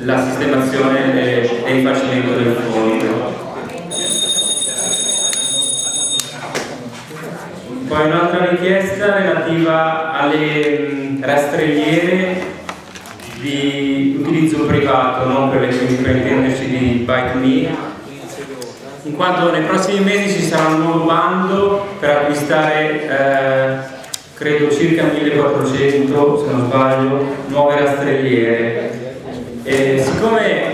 la sistemazione e il rifacimento del fondo. Poi un'altra richiesta relativa alle rastrelliere di utilizzo privato, non per intenderci di Bike.me, in quanto nei prossimi mesi ci sarà un nuovo bando per acquistare credo circa 1400, se non sbaglio, nuove rastrelliere. E siccome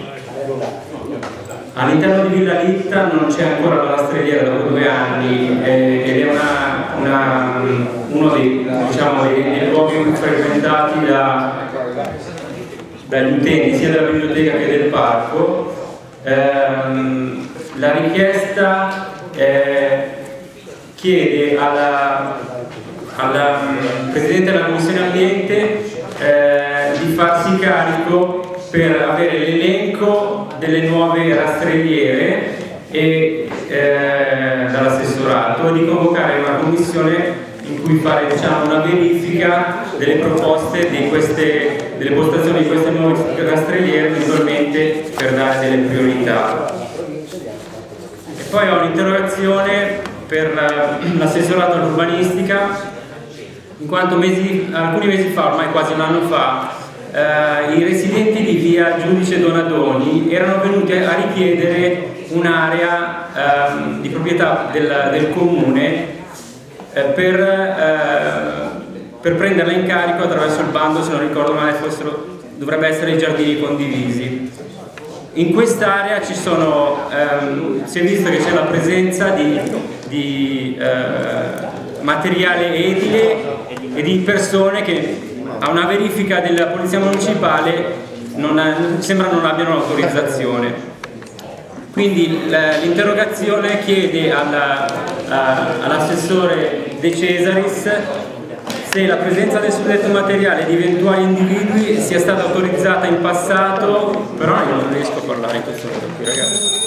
all'interno di Villa Litta non c'è ancora la rastrelliera dopo 2 anni ed è uno dei, diciamo, dei luoghi più frequentati dagli utenti sia della biblioteca che del parco, la richiesta chiede alla Presidente della Commissione Ambiente di farsi carico per avere l'elenco delle nuove rastrelliere dall'assessorato e di convocare una commissione in cui fare, diciamo, una verifica delle proposte delle postazioni di queste nuove rastrelliere, eventualmente per dare delle priorità. E poi ho un'interrogazione per l'assessorato all'urbanistica, in quanto alcuni mesi fa, ormai quasi un anno fa, i residenti di via Giudice Donadoni erano venuti a richiedere un'area di proprietà del comune per prenderla in carico attraverso il bando, se non ricordo male dovrebbe essere i giardini condivisi. In quest'area ci sono, si è visto che c'è la presenza di materiale edile e di persone che a una verifica della polizia municipale sembra non abbiano l'autorizzazione. Quindi l'interrogazione chiede all'assessore De Cesaris se la presenza del suddetto materiale di eventuali individui sia stata autorizzata in passato, però io non riesco a parlare in questo modo qui, ragazzi.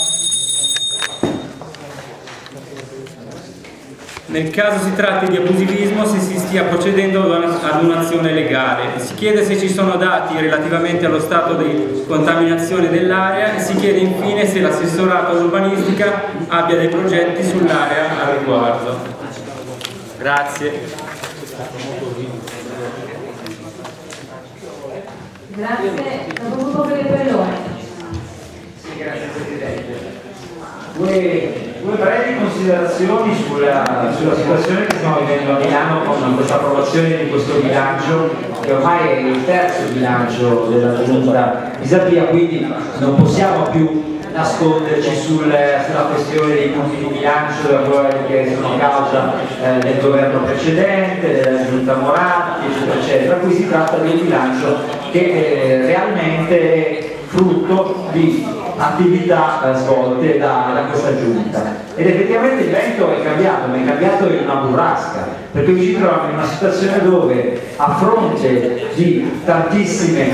Nel caso si tratti di abusivismo, se si stia procedendo ad un'azione legale. Si chiede se ci sono dati relativamente allo stato di contaminazione dell'area e si chiede infine se l'assessorato all'urbanistica abbia dei progetti sull'area a riguardo. Grazie. Grazie. Dopo Pellone. Sì, grazie Presidente. Due brevi considerazioni sulla situazione che stiamo vivendo a Milano con questa approvazione di questo bilancio, che ormai è il terzo bilancio della Giunta Pisapia, quindi non possiamo più nasconderci sulla questione dei punti di bilancio che sono causa del governo precedente, della Giunta Moratti, eccetera, eccetera. Qui si tratta di un bilancio che realmente è frutto di attività svolte da questa giunta, ed effettivamente il vento è cambiato, ma è cambiato in una burrasca, perché ci troviamo in una situazione dove, a fronte di tantissimi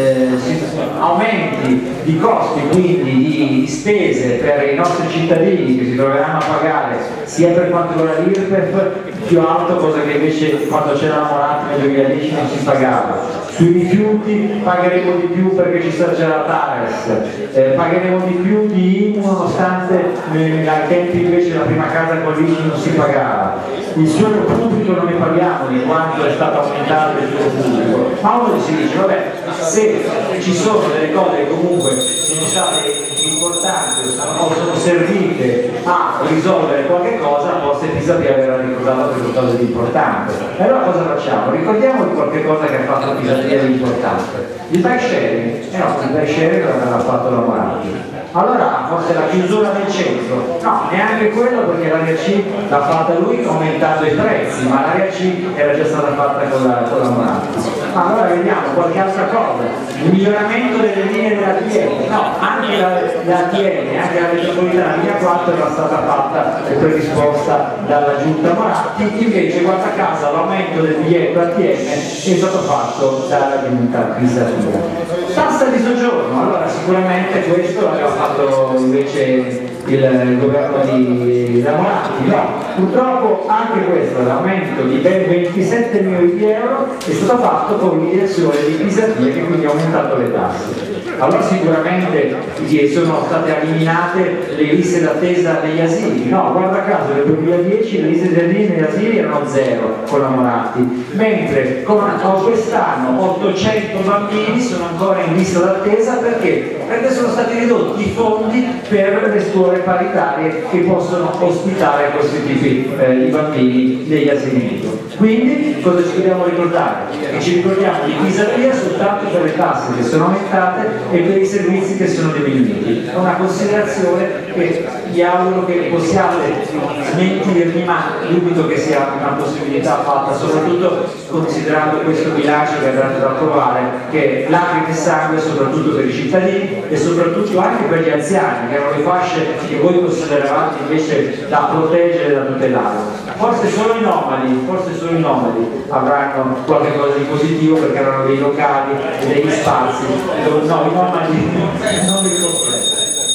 aumenti di costi, quindi di spese per i nostri cittadini che si troveranno a pagare sia per quanto riguarda l'IRPEF più alto, cosa che invece quando c'era la Moratti nel 2010 non si pagava. Sui rifiuti pagheremo di più perché ci c'è la TARES, pagheremo di più di IMU nonostante ai tempi invece la prima casa con l'ICI non si pagava. Il suolo pubblico non ne parliamo di quanto è stato aumentato il suolo pubblico, ma uno si dice vabbè, se ci sono delle cose che comunque sono state importanti o sono servite a risolvere qualche cosa, forse Pisapia avrà ricordato qualcosa di importante. E allora cosa facciamo? Ricordiamo di qualche cosa che ha fatto Pisapia di importante. Il bike sharing? No, il bike sharing l'aveva fatto la Moratti. Allora forse la chiusura del centro? No, neanche quello, perché l'area C l'ha fatta lui aumentando i prezzi, ma l'area C era già stata fatta con la Moratti. Allora vediamo qualche altra cosa, il miglioramento delle linee dell'ATM, no, anche l'ATM, anche la metropolitana linea 4 era stata fatta e predisposta dalla Giunta Moratti, invece guarda caso l'aumento del biglietto ATM è stato fatto dalla Giunta Pisapia. Basta di soggiorno, allora sicuramente questo l'aveva fatto invece il governo di Moratti, no, purtroppo anche questo, l'aumento di ben 27 milioni di euro è stato fatto con l'iniezione di Pisapia che quindi ha aumentato le tasse. Allora sicuramente sono state eliminate le liste d'attesa degli asili, no, guarda caso nel 2010 le liste d'attesa negli asili erano 0 con la Moratti, mentre quest'anno 800 bambini sono ancora in lista d'attesa perché sono stati ridotti i fondi per le scuole paritarie che possono ospitare questi tipi di bambini negli asili nido. Quindi cosa ci dobbiamo ricordare? Che ci ricordiamo di Pisapia soltanto per le tasse che sono aumentate e per i servizi che sono diminuiti. È una considerazione che vi auguro che possiate smentirmi, ma dubito che sia una possibilità fatta, soprattutto considerando questo bilancio che andate ad approvare, che è lacrime e sangue soprattutto per i cittadini e soprattutto anche per gli anziani, che erano le fasce che voi consideravate invece da proteggere e da tutelare. Forse solo i nomadi avranno qualche cosa di positivo perché erano dei locali e degli spazi, no, i nomadi non li completano.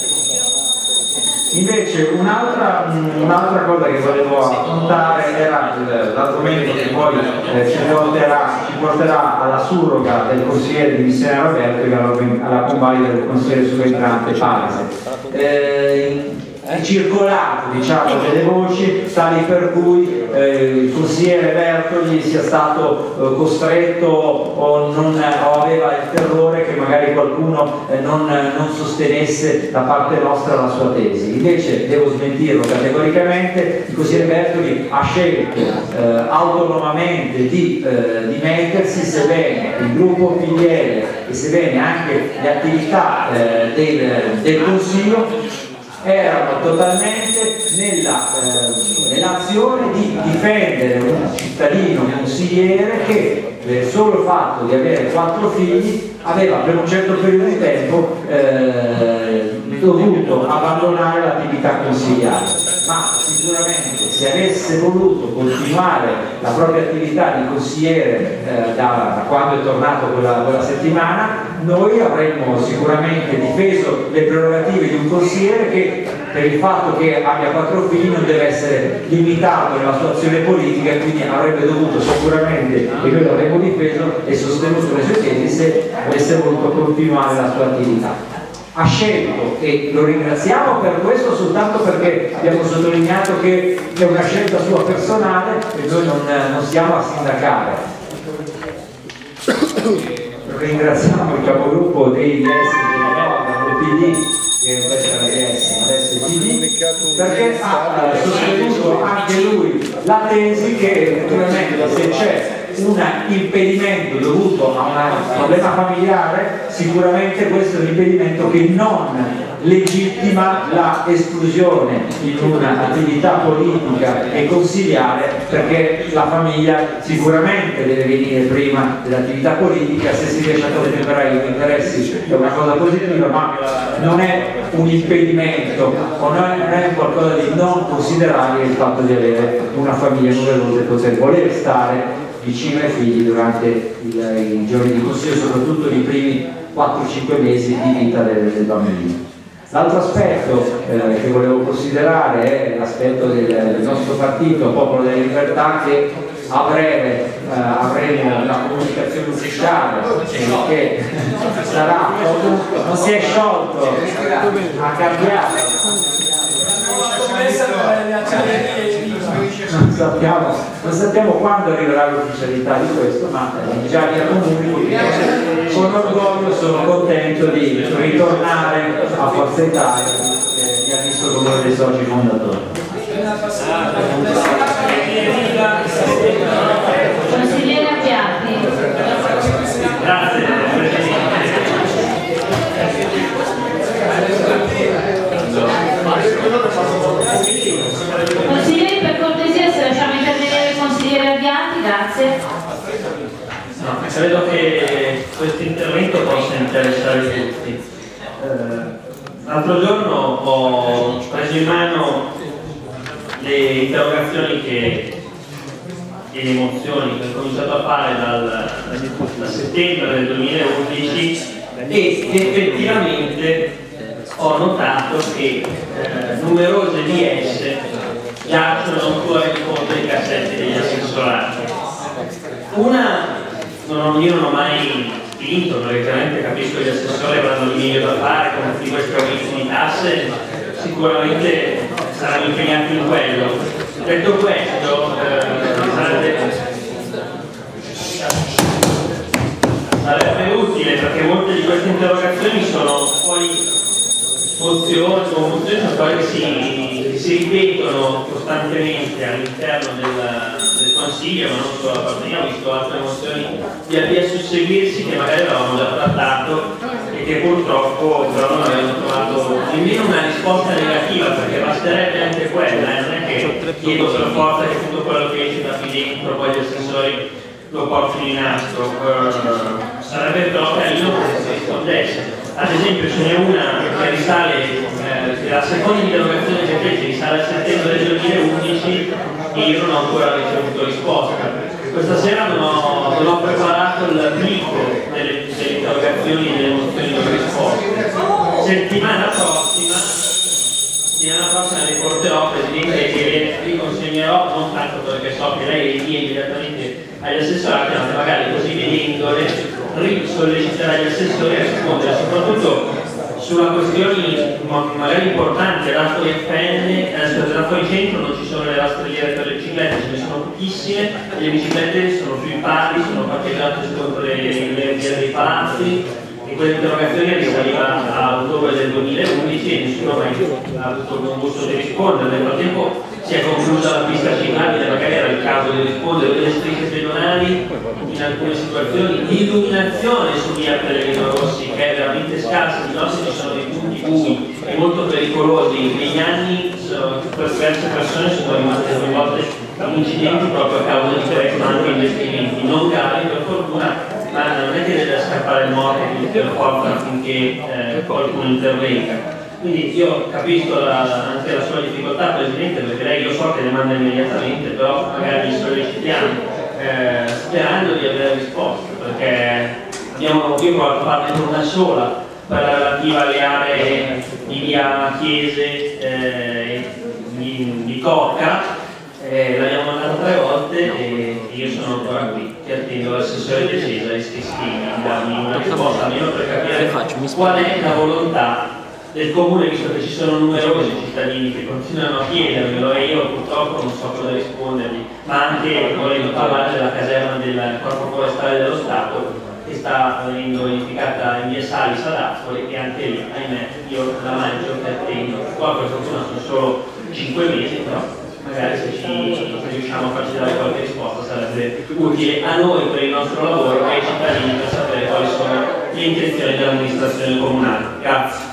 Invece un'altra cosa che volevo affrontare era l'argomento che poi ci porterà alla surroga del consigliere dimissionario Roberto e alla convalida del consigliere subentrante Palese. È circolato, diciamo, delle voci tali per cui il consigliere Bertoli sia stato costretto o aveva il terrore che magari qualcuno non sostenesse da parte nostra la sua tesi. Invece devo smentirlo categoricamente, il consigliere Bertoli ha scelto autonomamente di mettersi, sebbene il gruppo Filiere e sebbene anche le attività del Consiglio erano totalmente nell'azione di difendere un cittadino consigliere che per il solo fatto di avere 4 figli aveva per un certo periodo di tempo dovuto abbandonare l'attività consigliare, ma sicuramente se avesse voluto continuare la propria attività di consigliere da quando è tornato quella settimana, noi avremmo sicuramente difeso le prerogative di un consigliere che per il fatto che abbia 4 figli non deve essere limitato nella sua azione politica e quindi avrebbe dovuto sicuramente, e noi l'avremmo difeso e sostenuto le sue tesi se avesse voluto continuare la sua attività. Ha scelto, e lo ringraziamo per questo soltanto perché abbiamo sottolineato che è una scelta sua personale e noi non stiamo a sindacare. Ringraziamo il capogruppo dei DS del PD, che invece era DS, adesso è PD, perché ha sostenuto anche lui la tesi che naturalmente se c'è un impedimento dovuto a un problema familiare, sicuramente questo è un impedimento che non legittima la esclusione in un'attività politica e consigliare, perché la famiglia sicuramente deve venire prima dell'attività politica. Se si riesce a contemperare gli interessi è una cosa positiva, ma non è un impedimento o non è qualcosa di non considerabile il fatto di avere una famiglia numerosa e poter voler stare vicino ai figli durante i giorni di consiglio, soprattutto nei primi 4-5 mesi di vita del bambino. L'altro aspetto che volevo considerare è l'aspetto del nostro partito, Popolo della Libertà, che a breve avremo una comunicazione ufficiale che sarà, non si è sciolto, ha cambiato. Non sappiamo quando arriverà l'ufficialità di questo, ma già vi comunico che con orgoglio sono contento di ritornare a Forza Italia e ha visto come uno dei soci fondatori. Consigliere Abbiati. Grazie. Consiglieri, per cortesia, se lasciamo intervenire il consigliere Abbiati, grazie. No, credo che questo intervento possa interessare tutti. L'altro giorno ho preso in mano le interrogazioni e le mozioni che ho cominciato a fare da settembre del 2011 e effettivamente ho notato che numerose di esse giacciono ancora in fondo ai cassetti degli assessorati. Una io non ho mai spinto, perché chiaramente capisco che gli assessori avranno di meglio da fare, con tutti questi aumenti di tasse sicuramente saranno impegnati in quello. Detto questo, sarebbe utile, perché molte di queste interrogazioni sono poi mozioni sono cose che si ripetono costantemente all'interno del Consiglio, ma non solo da parte mia. Ho visto altre mozioni via via susseguirsi che magari avevamo già trattato e che purtroppo però non avevano trovato nemmeno una risposta negativa, perché basterebbe anche quella, non è che chiedo per forza che tutto quello che esce da qui dentro poi gli assessori lo portino in nastro. Sarebbe però carino che si rispondesse. Ad esempio ce n'è una che risale, la seconda interrogazione che fece risale a settembre del 2011 e io non ho ancora ricevuto risposta. Questa sera non ho preparato il blocco delle interrogazioni e delle mozioni non risposte. Settimana prossima le porterò, Presidente, e le riconsegnerò, non tanto perché so che lei invia immediatamente agli assessorati, ma che magari così vedendole risolleciterà gli assessori a rispondere soprattutto sulla questione magari importante. L'Ascoli FN, all'Ascoli Centro non ci sono le rastrelliere per le biciclette, ce ne sono pochissime, le biciclette sono sui pali, sono parcheggiate contro le vie dei palazzi, e quell'interrogazione risaliva a ottobre del 2011 e nessuno ha mai avuto il buon gusto di rispondere. Nel frattempo si è conclusa la pista ciclabile, magari era il caso di rispondere, delle strisce pedonali in alcune situazioni, di illuminazione su via Pellegrino Rossi che è veramente scarsa, di notte ci sono dei punti bui e molto pericolosi. Negli anni per diverse persone sono rimaste coinvolte in incidenti proprio a causa di questo, anche investimenti non gravi per fortuna, ma non è che deve scappare il morto per forza affinché qualcuno intervenga. Quindi io capisco anche la sua difficoltà, Presidente, perché lei io so che le manda immediatamente, però magari li sollecitiamo sperando di avere risposta, perché io ho provato a farne una sola per la relativa alle aree di via Chiese di Cocca. L'abbiamo mandato 3 volte e io sono ancora qui che attendo l'assessore De Cesare di darmi una risposta almeno per capire qual è la volontà del comune, visto che ci sono numerosi cittadini che continuano a chiedermelo e io purtroppo non so cosa rispondergli, ma anche volendo parlare della caserma del Corpo Forestale dello Stato che sta venendo edificata in via Salis ad Ascoli, e anche lì, ahimè, io la mangio che attendo. Qua per fortuna sono solo 5 mesi, però magari se riusciamo a farci dare qualche risposta sarebbe utile a noi per il nostro lavoro e ai cittadini per sapere quali sono le intenzioni dell'amministrazione comunale. Grazie.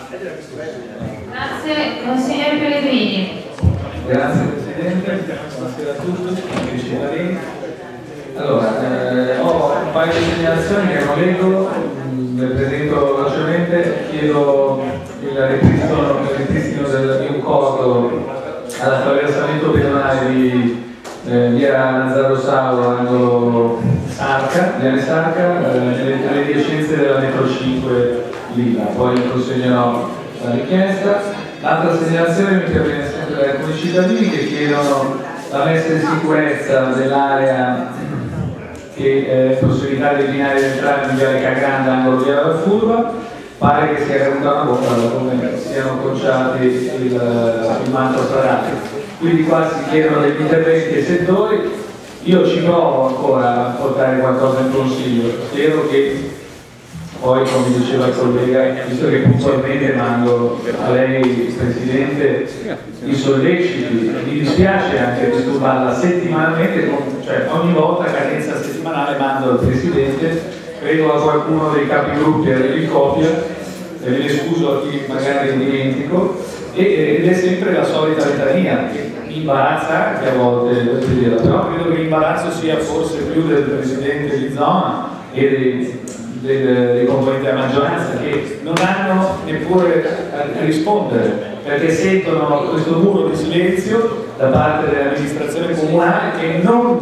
Grazie, consigliere Pellegrini. Grazie Presidente, buonasera a tutti, amici cittadini. Allora, ho un paio di segnalazioni che non leggo, le presento velocemente. Chiedo il ripristino del mio cordo all'attraversamento pedonale di via Nazzaro Sauro, angolo Sarca, viale Sarca, nelle adiacenze della metro 5 Lilla. Poi consegnerò la richiesta. L'altra segnalazione mi interviene sempre da alcuni cittadini che chiedono la messa in sicurezza dell'area che è possibilità di binari di entrare in viale Cagranda, angolo via la Furba. Pare che sia caduta una bomba come siano conciati il manto stradale. Quindi qua si chiedono degli interventi ai settori. Io ci provo ancora a portare qualcosa in consiglio. Spero che poi, come diceva il collega, visto che puntualmente mando a lei, Presidente, i solleciti, mi dispiace anche disturbarla settimanalmente, cioè ogni volta a cadenza settimanale mando al Presidente, credo a qualcuno dei capigruppi a ricopia, e me ne scuso a chi magari dimentico, ed è sempre la solita litania che mi imbarazza anche a volte, però credo che l'imbarazzo sia forse più del Presidente di zona e dei componenti della maggioranza che non hanno neppure a rispondere perché sentono questo muro di silenzio da parte dell'amministrazione comunale che non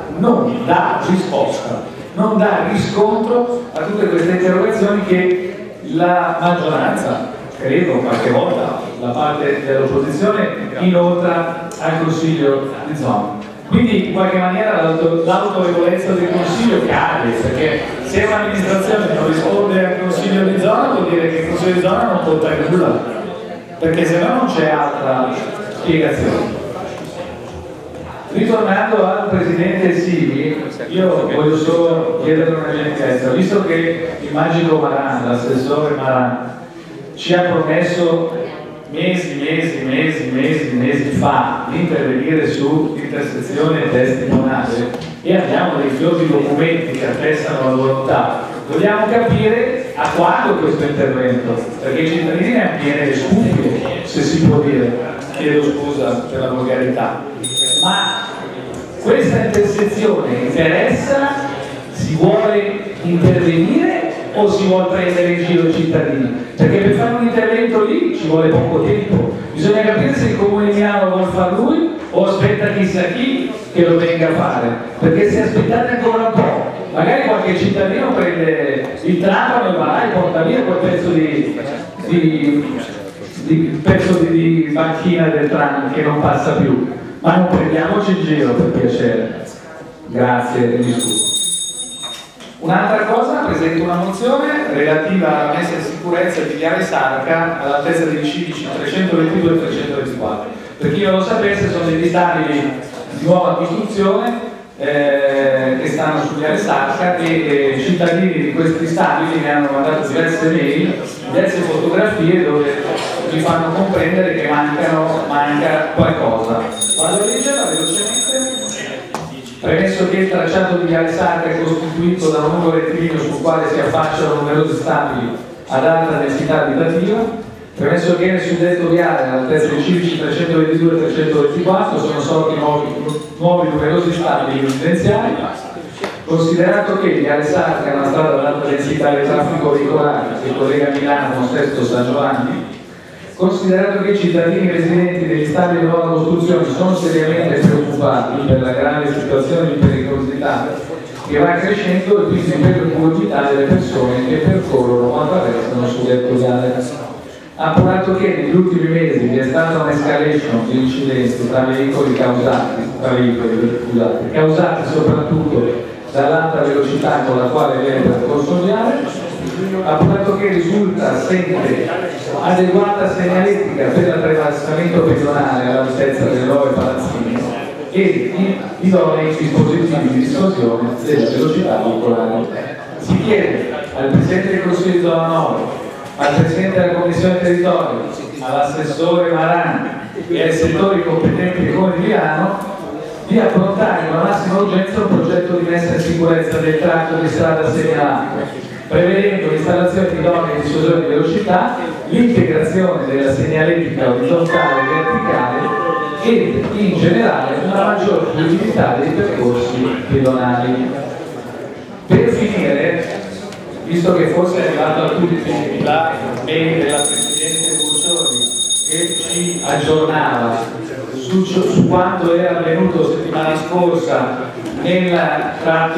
dà risposta, non dà riscontro a tutte queste interrogazioni che la maggioranza, credo qualche volta la parte dell'opposizione, inoltre al Consiglio di zona. Quindi in qualche maniera l'autorevolezza del Consiglio cade, perché se un'amministrazione non risponde al Consiglio di zona vuol dire che il Consiglio di zona non conta nulla, perché se no non c'è altra spiegazione. Ritornando al Presidente Simi, io voglio solo chiedere una gentilezza, visto che il magico Maran, l'assessore Maran, ci ha promesso mesi fa di intervenire su intersezione e testimoniale e abbiamo dei fiori documenti che attestano la volontà, vogliamo capire a quando questo intervento, perché i cittadini ne hanno piene le scupole, se si può dire, chiedo scusa per la volgarità, ma questa intersezione interessa, si vuole intervenire o si vuole prendere in giro i cittadini? Perché per fare un intervento lì ci vuole poco tempo, bisogna capire se il Comune di Milano lo vuole fare lui o aspetta chissà chi che lo venga a fare, perché se aspettate ancora un po', magari qualche cittadino prende il tram e va là e porta via quel pezzo di banchina del tram che non passa più, ma non prendiamoci in giro, per piacere. Grazie e mi scuso. Un'altra cosa, presento una mozione relativa alla messa in sicurezza di Viale Sarca all'altezza dei civici 322 e 324. Per chi non lo sapesse, sono degli stabili di nuova costruzione che stanno su Viale Sarca e i cittadini di questi stabili mi hanno mandato diverse mail, diverse fotografie dove mi fanno comprendere che manca qualcosa. Vado a leggerla velocemente. Premesso che il tracciato di Viale Sarca è costituito da un lungo rettilineo sul quale si affacciano numerosi stabili ad alta densità abitativa, premesso che nel suddetto viale all'altezza dei civici 322 e 324 sono sorti nuovi numerosi stabili residenziali, considerato che Viale Sarca è una strada ad alta densità di traffico veicolare che collega Milano con Sesto San Giovanni, considerato che i cittadini residenti degli stabili di nuova costruzione sono seriamente preoccupati per la grave situazione di pericolosità che va crescendo e quindi per l'incolumità delle persone che percorrono o attraversano sul detto viale. Appurato che negli ultimi mesi vi è stata un'escalation di incidenti tra veicoli causati soprattutto dall'alta velocità con la quale viene percorso il viale, appurato che risulta sempre adeguata segnaletica per l'attraversamento pedonale all'altezza delle nuove palazzine e idonei dispositivi di dissuasione della velocità veicolare. Si chiede al Presidente del Consiglio di Zona 9, al Presidente della Commissione Territorio, all'assessore Maran e ai settori competenti del Comune di Milano di approntare con la massima urgenza un progetto di messa in sicurezza del tratto di strada segnalato, prevedendo l'installazione di idonei di dissuasione di velocità, l'integrazione della segnaletica orizzontale e verticale e in generale una maggiore fluidità dei percorsi pedonali. Per finire, visto che forse è arrivato a tutti la mail della Presidente Buccioni che ci aggiornava su quanto era avvenuto settimana scorsa nella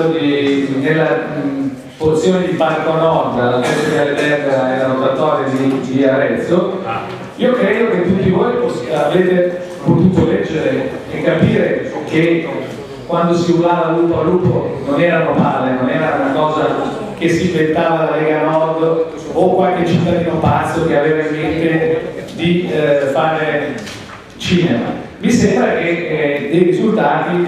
porzione di Parco Nord, alla testa di Alberga e la rotatoria di Arezzo, io credo che tutti voi avete potuto leggere e capire che quando si urlava lupo a lupo non erano palle, non era una cosa che si inventava la Lega Nord o qualche cittadino pazzo che aveva in mente di fare cinema. Mi sembra che dei risultati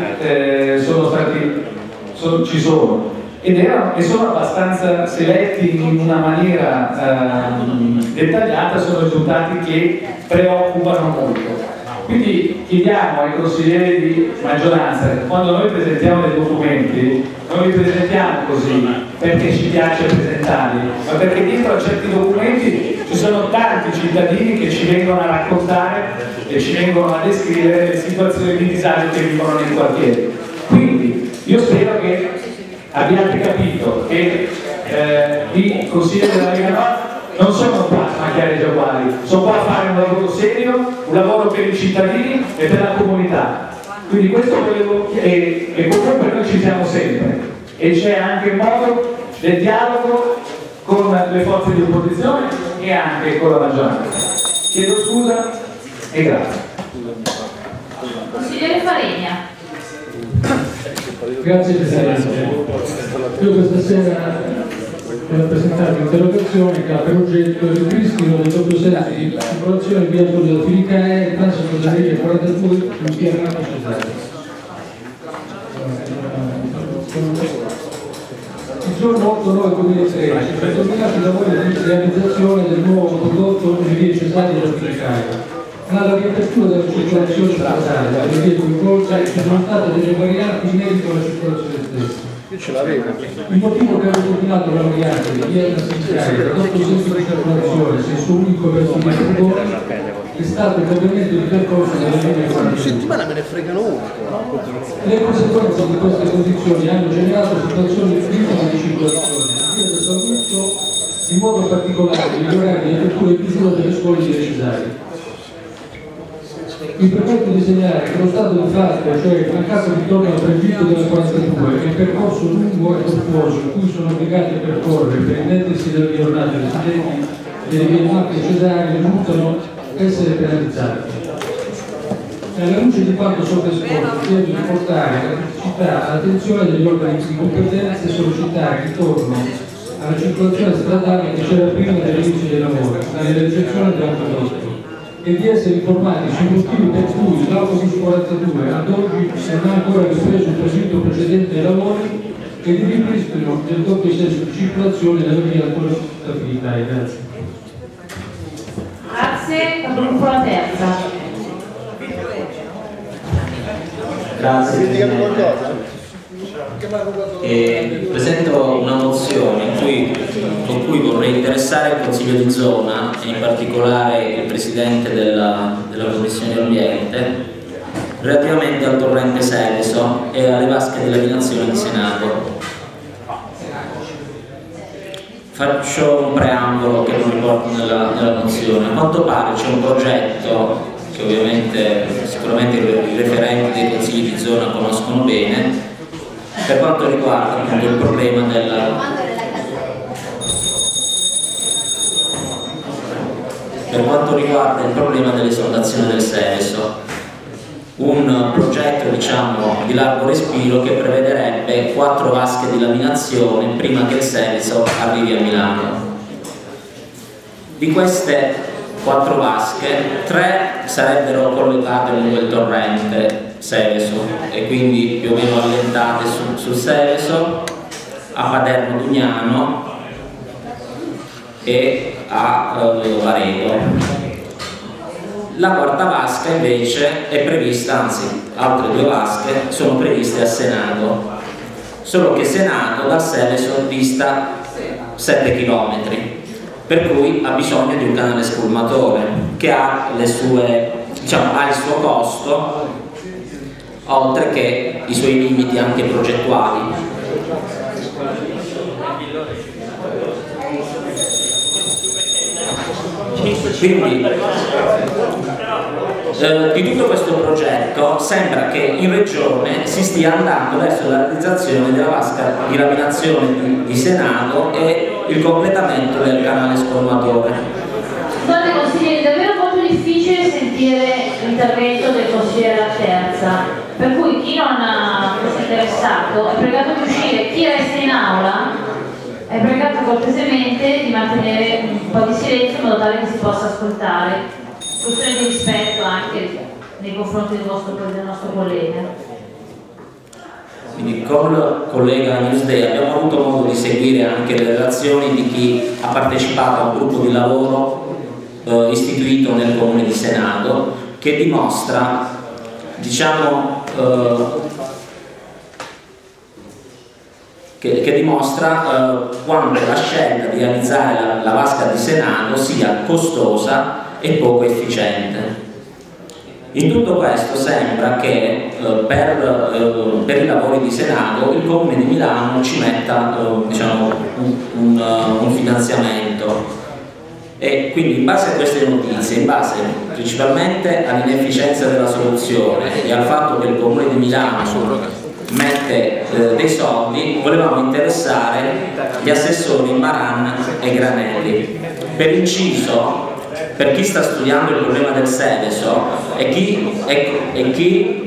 ci sono e sono abbastanza seletti in una maniera dettagliata, sono risultati che preoccupano molto. Quindi chiediamo ai consiglieri di maggioranza che quando noi presentiamo dei documenti non li presentiamo così perché ci piace presentarli, ma perché dietro a certi documenti ci sono tanti cittadini che ci vengono a raccontare e ci vengono a descrivere le situazioni di disagio che vivono nei quartieri. Quindi io spero che abbiate capito che i consiglieri della Lega Nord non sono qua a macchiare gli uguali, sono qua a fare un lavoro serio, un lavoro per i cittadini e per la comunità. Quindi questo volevo, e comunque noi ci siamo sempre e c'è anche il modo del dialogo con le forze di opposizione e anche con la maggioranza. Chiedo scusa e grazie. Consigliere Faregna. Grazie Presidente. Io questa sera devo presentare un'interrogazione che ha per oggetto il ripristino del doppio senso di circolazione via Giulio da Filicae e transito della linea 42 in via Renato Cesario. Il giorno 8/9/2013 sono terminati i lavori di realizzazione del nuovo condotto in via Cesario da Filicae. Ma la riapertura della circolazione stradale per le vie coinvolte ci sono state delle varianti in merito alla circolazione stessa. Il motivo che ha determinato la variante di via Filicae da doppio senso di circolazione senso unico verso via Fugone è stato il cambiamento di percorso della linea 42. Le conseguenze di queste condizioni hanno generato situazioni critiche di circolazione sia del Saluzzo, in modo particolare negli orari di apertura e chiusura delle scuole di Cesari. Mi permetto di segnalare che lo stato di fatto, cioè il mancato ritorno al tragitto della 42, è un percorso lungo e tortuoso in cui sono obbligati a percorrere per intendersi delle giornate residenti delle vie Macchie e Cesari risultano essere penalizzati. Alla luce di quanto sopra esposto, chiedo di portare la criticità all'attenzione degli organi di competenza e sollecitare il ritorno alla circolazione stradale che c'era prima dell'inizio dei lavori, dalla realizzazione dell'autodotto, e di essere informati sui motivi per cui l'autobus 42 ad oggi non ha ancora ripreso il tragitto precedente ai lavori e di ripristino del doppio senso di circolazione nella via Antonio da Filicae. Grazie. Grazie, capogruppo La Terza. Grazie. Presento una mozione con cui vorrei interessare il Consiglio di zona e in particolare il Presidente della Commissione Ambiente relativamente al torrente Seveso e alle vasche di laminazione di Senato. Faccio un preambolo che non riporto nella mozione. A quanto pare c'è un progetto che ovviamente sicuramente i referenti dei consigli di zona conoscono bene, per quanto riguarda appunto il problema dell'esondazione del Seveso. Un progetto diciamo di largo respiro che prevederebbe 4 vasche di laminazione prima che il Seveso arrivi a Milano. Di queste 4 vasche, 3 sarebbero collegate lungo il torrente Seveso e quindi più o meno allentate sul Seveso, a Paderno Dugnano e a Varedo. La quarta vasca invece è prevista, anzi altre 2 vasche sono previste a Senato, solo che Senato dal Seveso dista 7 km, per cui ha bisogno di un canale scolmatore che ha il suo costo, oltre che i suoi limiti anche progettuali. Quindi di tutto questo progetto sembra che in regione si stia andando verso la realizzazione della vasca di laminazione di Senato e il completamento del canale scolmatore. Scusate consigliere, è davvero molto difficile sentire l'intervento del consigliere La Terza, per cui chi non fosse interessato è pregato di uscire, chi resta in aula è pregato cortesemente di mantenere un po' di silenzio in modo tale che si possa ascoltare. Questione di rispetto anche nei confronti del nostro collega. Quindi con il collega Newsday abbiamo avuto modo di seguire anche le relazioni di chi ha partecipato a un gruppo di lavoro istituito nel comune di Senato, che dimostra, diciamo, quanto la scelta di realizzare la vasca di Senato sia costosa e poco efficiente. In tutto questo sembra che per i lavori di Senato il Comune di Milano ci metta diciamo, un finanziamento, e quindi in base a queste notizie, in base principalmente all'inefficienza della soluzione e al fatto che il Comune di Milano mette dei soldi, volevamo interessare gli assessori Maran e Granelli. Per inciso, per chi sta studiando il problema del Seveso e chi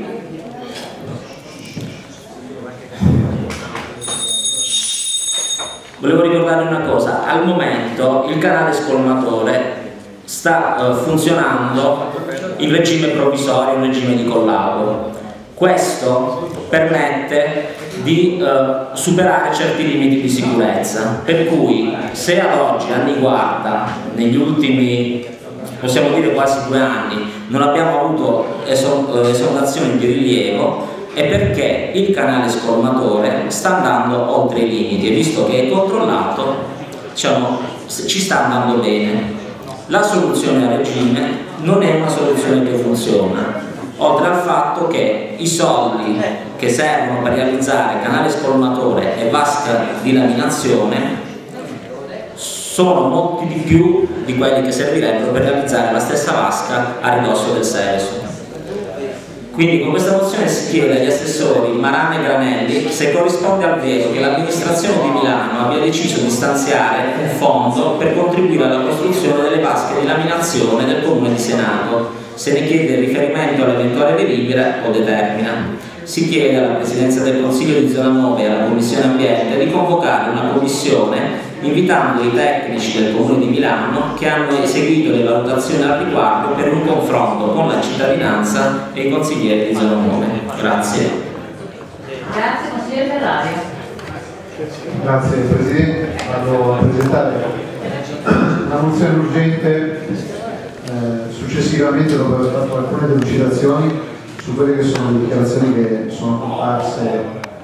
volevo ricordare una cosa: al momento il canale scolmatore sta funzionando in regime provvisorio, in regime di collaudo. Questo permette di superare certi limiti di sicurezza, per cui se ad oggi, anni guarda, negli ultimi, possiamo dire quasi 2 anni, non abbiamo avuto esondazioni di rilievo, è perché il canale scolmatore sta andando oltre i limiti e visto che è controllato, diciamo, ci sta andando bene. La soluzione a regime non è una soluzione che funziona, oltre al fatto che i soldi che servono per realizzare canale scolmatore e vasca di laminazione sono molti di più di quelli che servirebbero per realizzare la stessa vasca a ridosso del Seveso. Quindi con questa mozione si chiede agli assessori Maran e Granelli se corrisponde al vero che l'amministrazione di Milano abbia deciso di stanziare un fondo per contribuire alla costruzione delle vasche di laminazione del Comune di Senato, se ne chiede riferimento all'eventuale delibera o determina. Si chiede alla Presidenza del Consiglio di Zona 9 e alla Commissione Ambiente di convocare una commissione invitando i tecnici del Comune di Milano che hanno eseguito le valutazioni al riguardo per un confronto con la cittadinanza e i consiglieri di Zona 9. Grazie. Grazie, consigliere Ferrario. Grazie Presidente, vado a presentare una mozione urgente successivamente dopo aver fatto alcune delucidazioni su quelle che sono le dichiarazioni che sono comparse,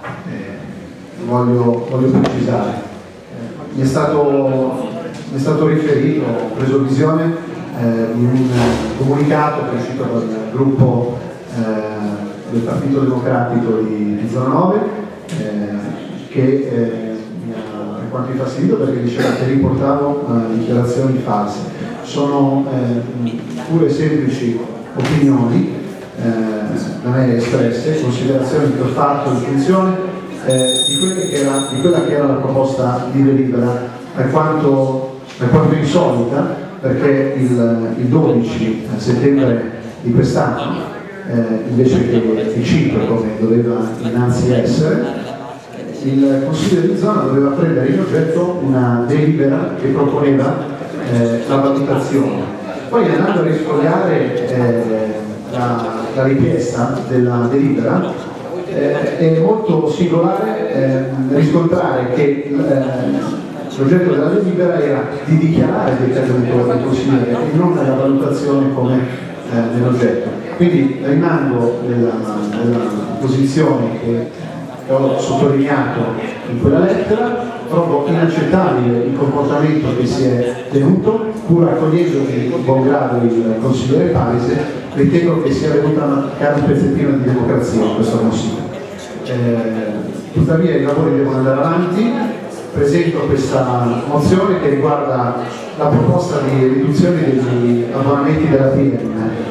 voglio precisare. Mi è stato riferito, ho preso visione di un comunicato che è uscito dal gruppo del Partito Democratico di Zona 9 che mi ha per quanto infastidito perché diceva che riportavo dichiarazioni false. Sono pure semplici opinioni da me espresse, considerazioni che ho fatto in funzione di quella che era la proposta di delibera, per quanto insolita, perché il 12 settembre di quest'anno, invece che il 5 come doveva innanzi essere, il Consiglio di Zona doveva prendere in oggetto una delibera che proponeva la valutazione. Poi andando a risfogliare la richiesta della delibera, è molto singolare riscontrare che l'oggetto della delibera era di dichiarare il decaduto del consigliere e non la valutazione come nell'oggetto. Quindi rimango nella posizione che ho sottolineato in quella lettera. Trovo inaccettabile il comportamento che si è tenuto, pur accogliendo di buon grado il consigliere Paese. Ritengo che sia venuta a mancare un pezzettino di democrazia in questo Consiglio. Tuttavia i lavori devono andare avanti. Presento questa mozione che riguarda la proposta di riduzione degli abbonamenti della PM.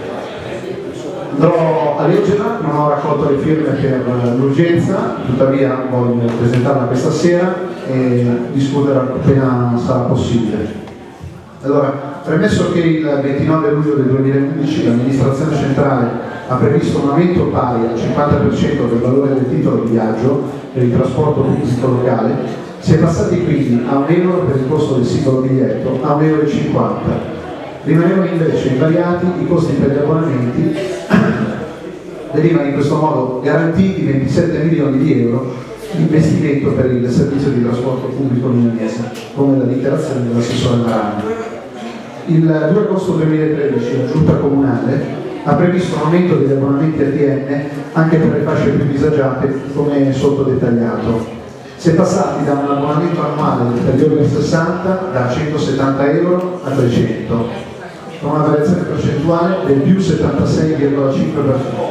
Andrò a leggerla, non ho raccolto le firme per l'urgenza, tuttavia voglio presentarla questa sera e discuterla appena sarà possibile. Allora, premesso che il 29 luglio del 2011 l'amministrazione centrale ha previsto un aumento pari al 50% del valore del titolo di viaggio per il trasporto pubblico locale, si è passati quindi a €1 per il costo del singolo biglietto a €1,50. Rimanevano invece invariati i costi per gli abbonamenti, venivano in questo modo garantiti 27 milioni di euro di investimento per il servizio di trasporto pubblico milanese, come la dichiarazione dell'assessore Marani. Il 2 agosto 2013 la Giunta Comunale ha previsto un aumento degli abbonamenti ATM anche per le fasce più disagiate, come sotto dettagliato. Si è passati da un abbonamento annuale per gli over 60 da €170 a €300, con una variazione percentuale del più 76,5%.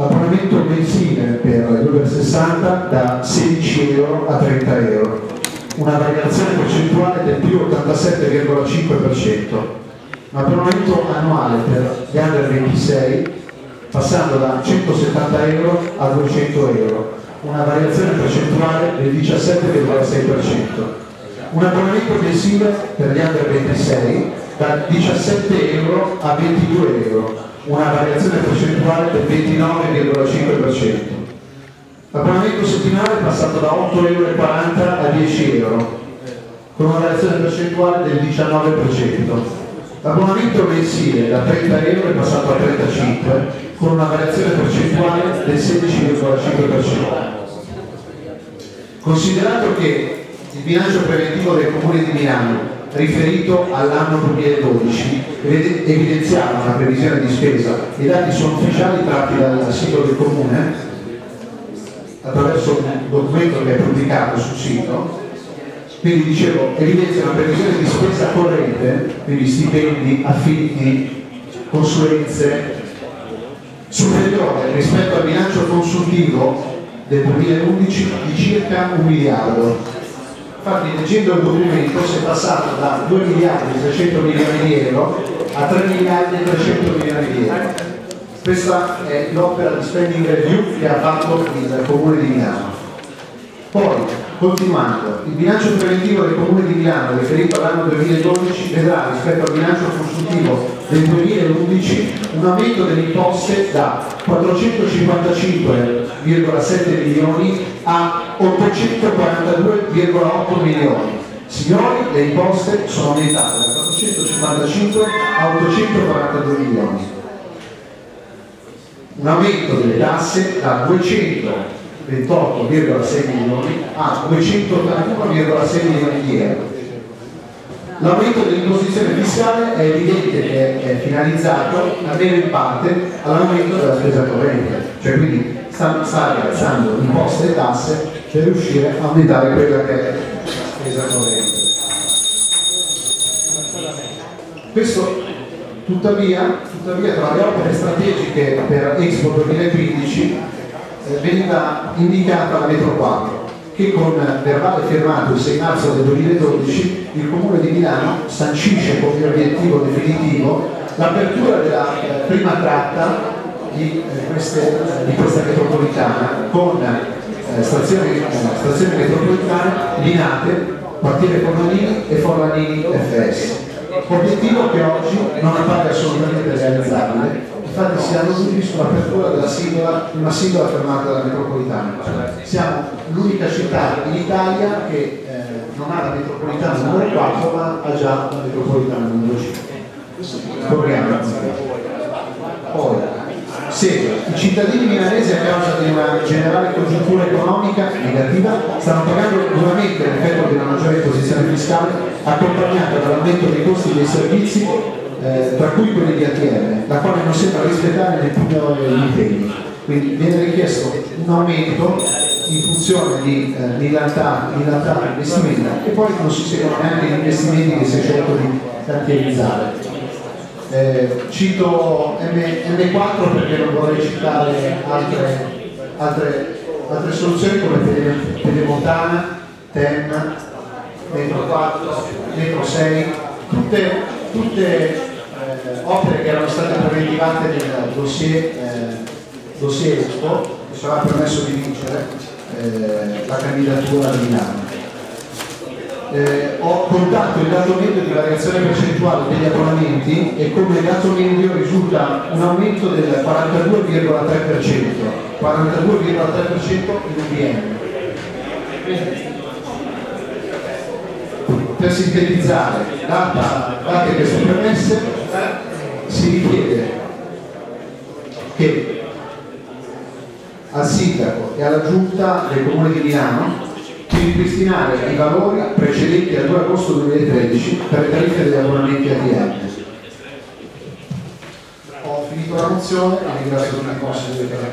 L'abbonamento mensile per gli over 60 da €16 a €30. una variazione percentuale del più 87,5%, un abbonamento annuale per gli under 26 passando da 170 euro a 200 euro, una variazione percentuale del 17,6%, un abbonamento mensile per gli under 26 da 17 euro a 22 euro, una variazione percentuale del 29,5%. L'abbonamento settimanale è passato da 8,40 euro a 10 euro, con una variazione percentuale del 19%. L'abbonamento mensile da 30 euro è passato a 35, con una variazione percentuale del 16,5%. Considerato che il bilancio preventivo del Comune di Milano, riferito all'anno 2012, evidenziava una previsione di spesa, i dati sono ufficiali tratti dal sito del Comune, attraverso un documento che è pubblicato sul sito, quindi dicevo, evidenzia una previsione di spesa corrente, quindi stipendi, affitti, consulenze, superiore rispetto al bilancio consuntivo del 2011 di circa 1 miliardo. Infatti, leggendo il documento si è passato da 2 miliardi e 300 milioni di euro a 3 miliardi e 300 milioni di euro. Questa è l'opera di spending review che ha fatto il Comune di Milano. Poi, continuando, il bilancio preventivo del Comune di Milano riferito all'anno 2012 vedrà rispetto al bilancio consuntivo del 2011 un aumento delle imposte da 455,7 milioni a 842,8 milioni. Signori, le imposte sono aumentate da 455 a 842 milioni. Un aumento delle tasse da 228,6 milioni a 281,6 milioni di euro. L'aumento dell'imposizione fiscale è evidente che è finalizzato almeno in parte all'aumento della spesa corrente, cioè quindi sta alzando imposte e tasse per riuscire a aumentare quella che è la spesa corrente. Questo tuttavia tra le opere strategiche per Expo 2015 veniva indicata la Metro 4, che con verbale firmato il 6 marzo del 2012 il Comune di Milano sancisce come obiettivo definitivo l'apertura della prima tratta di questa metropolitana con stazioni metropolitane Linate, quartiere Forlanini e Forlanini FS. Obiettivo che oggi non appare assolutamente realizzabile, infatti si hanno dubbi sull'apertura di una singola fermata della metropolitana. Siamo l'unica città in Italia che non ha la metropolitana numero 4 ma ha già la metropolitana numero 5. Poi, se i cittadini milanesi a causa di una generale congiuntura economica negativa stanno pagando duramente l'effetto di una maggiore imposizione fiscale accompagnata dall'aumento dei costi dei servizi, tra cui quelli di ATM, la quale non sembra rispettare neppure gli impegni. Quindi viene richiesto un aumento in funzione di millantare investimenti e poi non si seguono neanche gli investimenti che si è scelto di cantierizzare. Cito M4 perché non vorrei citare altre soluzioni come Pedemontana, TEM, Metro 4, Metro 6, tutte opere che erano state preventivate nel dossier Expo, che ci aveva permesso di vincere la candidatura di Milano. Ho contato il dato medio di variazione percentuale degli abbonamenti e come dato medio risulta un aumento del 42,3% in UBM. Per sintetizzare, date queste premesse, si richiede che al sindaco e alla giunta del Comune di Milano di ripristinare i valori precedenti al 2 agosto 2013 per le tariffe degli abbonamenti ATM. Ho finito la mozione e ringrazio tutti i consigli per la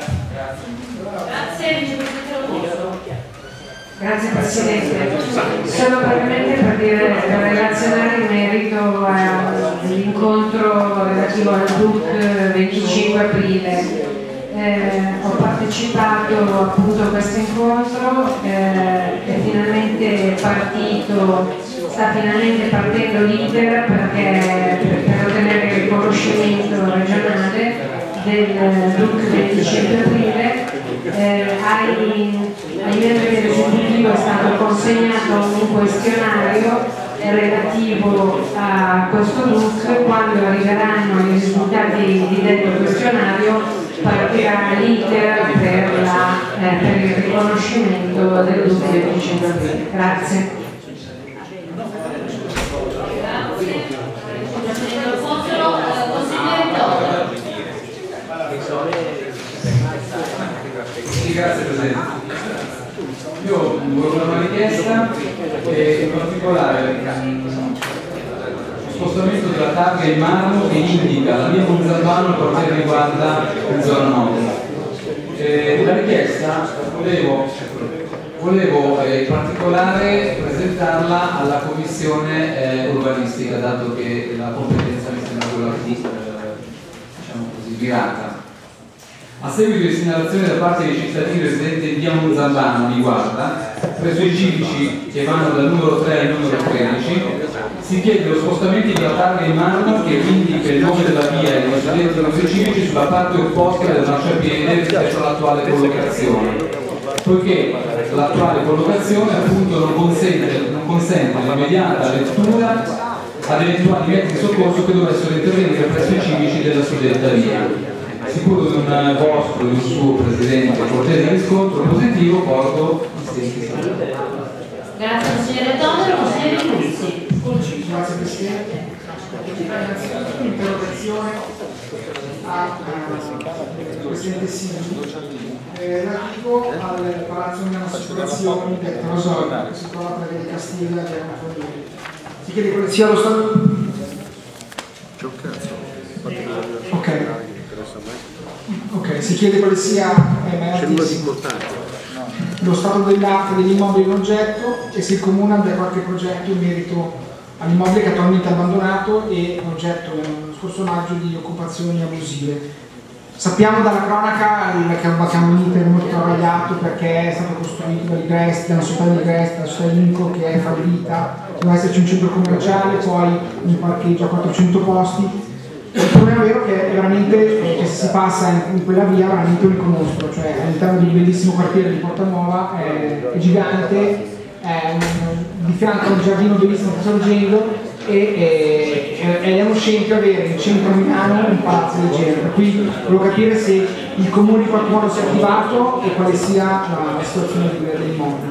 Grazie Presidente. Solo brevemente per relazionare in merito all'incontro relativo al DUC 25 aprile. ho partecipato appunto a questo incontro, è finalmente partito, sta finalmente partendo l'iter per ottenere il riconoscimento regionale del DUC del 25 aprile. Ai membri dell'esecutivo è stato consegnato un questionario relativo a questo DUC. Quando arriveranno i risultati di detto questionario partirà l'iter per il riconoscimento del DUC del 25 aprile. Grazie. Sì, grazie Presidente. Io volevo fare una richiesta e in particolare lo spostamento della targa in marmo che indica la via Montalbano per quanto riguarda il zona nord. La richiesta volevo in particolare presentarla alla commissione urbanistica, dato che la competenza mi sembra quella più diciamo così virata. A seguito di segnalazione da parte dei cittadini residenti in via Monzambano di Guarda, presso i civici che vanno dal numero 3 al numero 13, si chiede lo spostamento della targa in marmo che indica il nome della via e i residenti dei civici sulla parte opposta del marciapiede rispetto all'attuale collocazione, poiché l'attuale collocazione appunto non consente l'immediata lettura ad eventuali mezzi di soccorso che dovessero intervenire presso i civici della suddetta via. Sicuro di un vostro e di un suo Presidente cortese riscontro positivo, porto i stessi saluti. Grazie consigliere Tondero, consigliere Cruzzi. Grazie Presidente. Innanzitutto un'interrogazione al Presidente Sini relativo al Palazzo Milano Assicurazioni del Trasoro, situata nella via Castiglia di Armafondini. Si chiede quale sia lo stato. Ok, si chiede quale sia lo stato dell'arte degli immobili in oggetto e se il Comune abbia qualche progetto in merito all'immobile che è attualmente abbandonato e oggetto nello scorso maggio di occupazioni abusive. Sappiamo dalla cronaca che abbiamo un iter molto travagliato perché è stato costruito dalla società di Grest, dalla società Inco che è fallita, doveva esserci un centro commerciale, poi un parcheggio a 400 posti. Il problema vero è veramente che se si passa in quella via veramente un riconosco, cioè all'interno di un bellissimo quartiere di Porta Nuova, è gigante, di fianco a un giardino bellissimo che sta sorgendo ed è uno scempio avere in centro a Milano un palazzo del genere, per cui volevo capire se il Comune in qualche modo si è attivato e quale sia la situazione dell'immobile.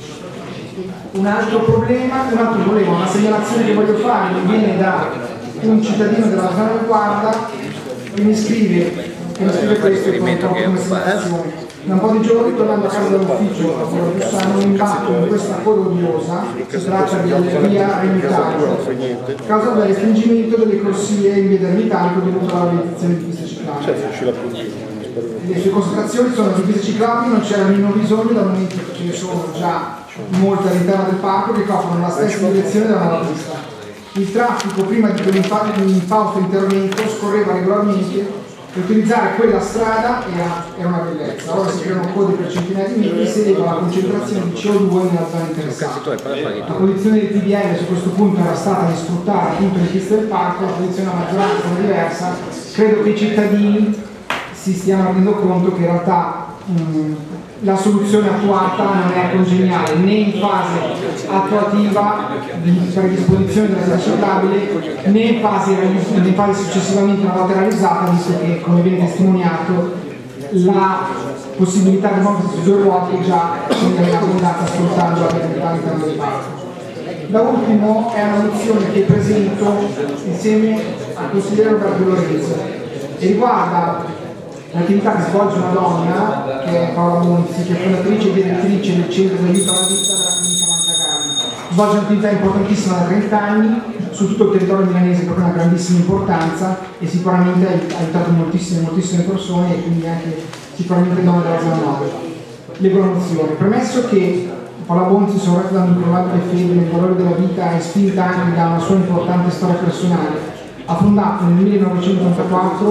Un altro problema, una segnalazione che voglio fare viene da un cittadino della zona del Guarda che mi scrive questo come segnalazione. Da un po' di giorni, tornando a casa dall'ufficio a Bussano, mi imbatto in questa coda odiosa, si tratta di via Ermitalico, a causa del restringimento delle corsie in via Ermitalico dovuto alla realizzazione di piste ciclabili. Le sue constatazioni sono che di piste ciclabili non c'era nemmeno bisogno, dal momento che ce ne sono già molte all'interno del parco che coprono la stessa direzione della nuova pista. Il traffico prima di quell'infausto intervento scorreva regolarmente e utilizzare quella strada era una bellezza. Ora si creano code per centinaia di metri e si eleva la concentrazione di CO2 nella zona interessata. La posizione del TDL su questo punto era stata di sfruttare appunto le piste del parco, la posizione della maggioranza era diversa. Credo che i cittadini si stiano rendendo conto che in realtà la soluzione attuata non è congeniale né in fase attuativa di predisposizione della via ciclabile né in fase successivamente una volta realizzata, visto che, come viene testimoniato, la possibilità di muoversi su due ruote già è abbondata sfruttando la viabilità all'interno del parco. Da ultimo è una mozione che presento insieme al consigliere Roberto Lorenzo e riguarda l'attività che svolge una donna, che è Paola Bonzi, che è fondatrice e direttrice del centro di aiuto alla vita della clinica Mangiacarli. Svolge un'attività importantissima da 30 anni su tutto il territorio milanese, per una grandissima importanza e sicuramente ha aiutato moltissime persone e quindi anche sicuramente donne della zona nord. Leggo la mozione. Premesso che Paola Bonzi, sorretta da un'improbabile fede nel valore della vita e spinta anche da una sua importante storia personale, ha fondato nel 1994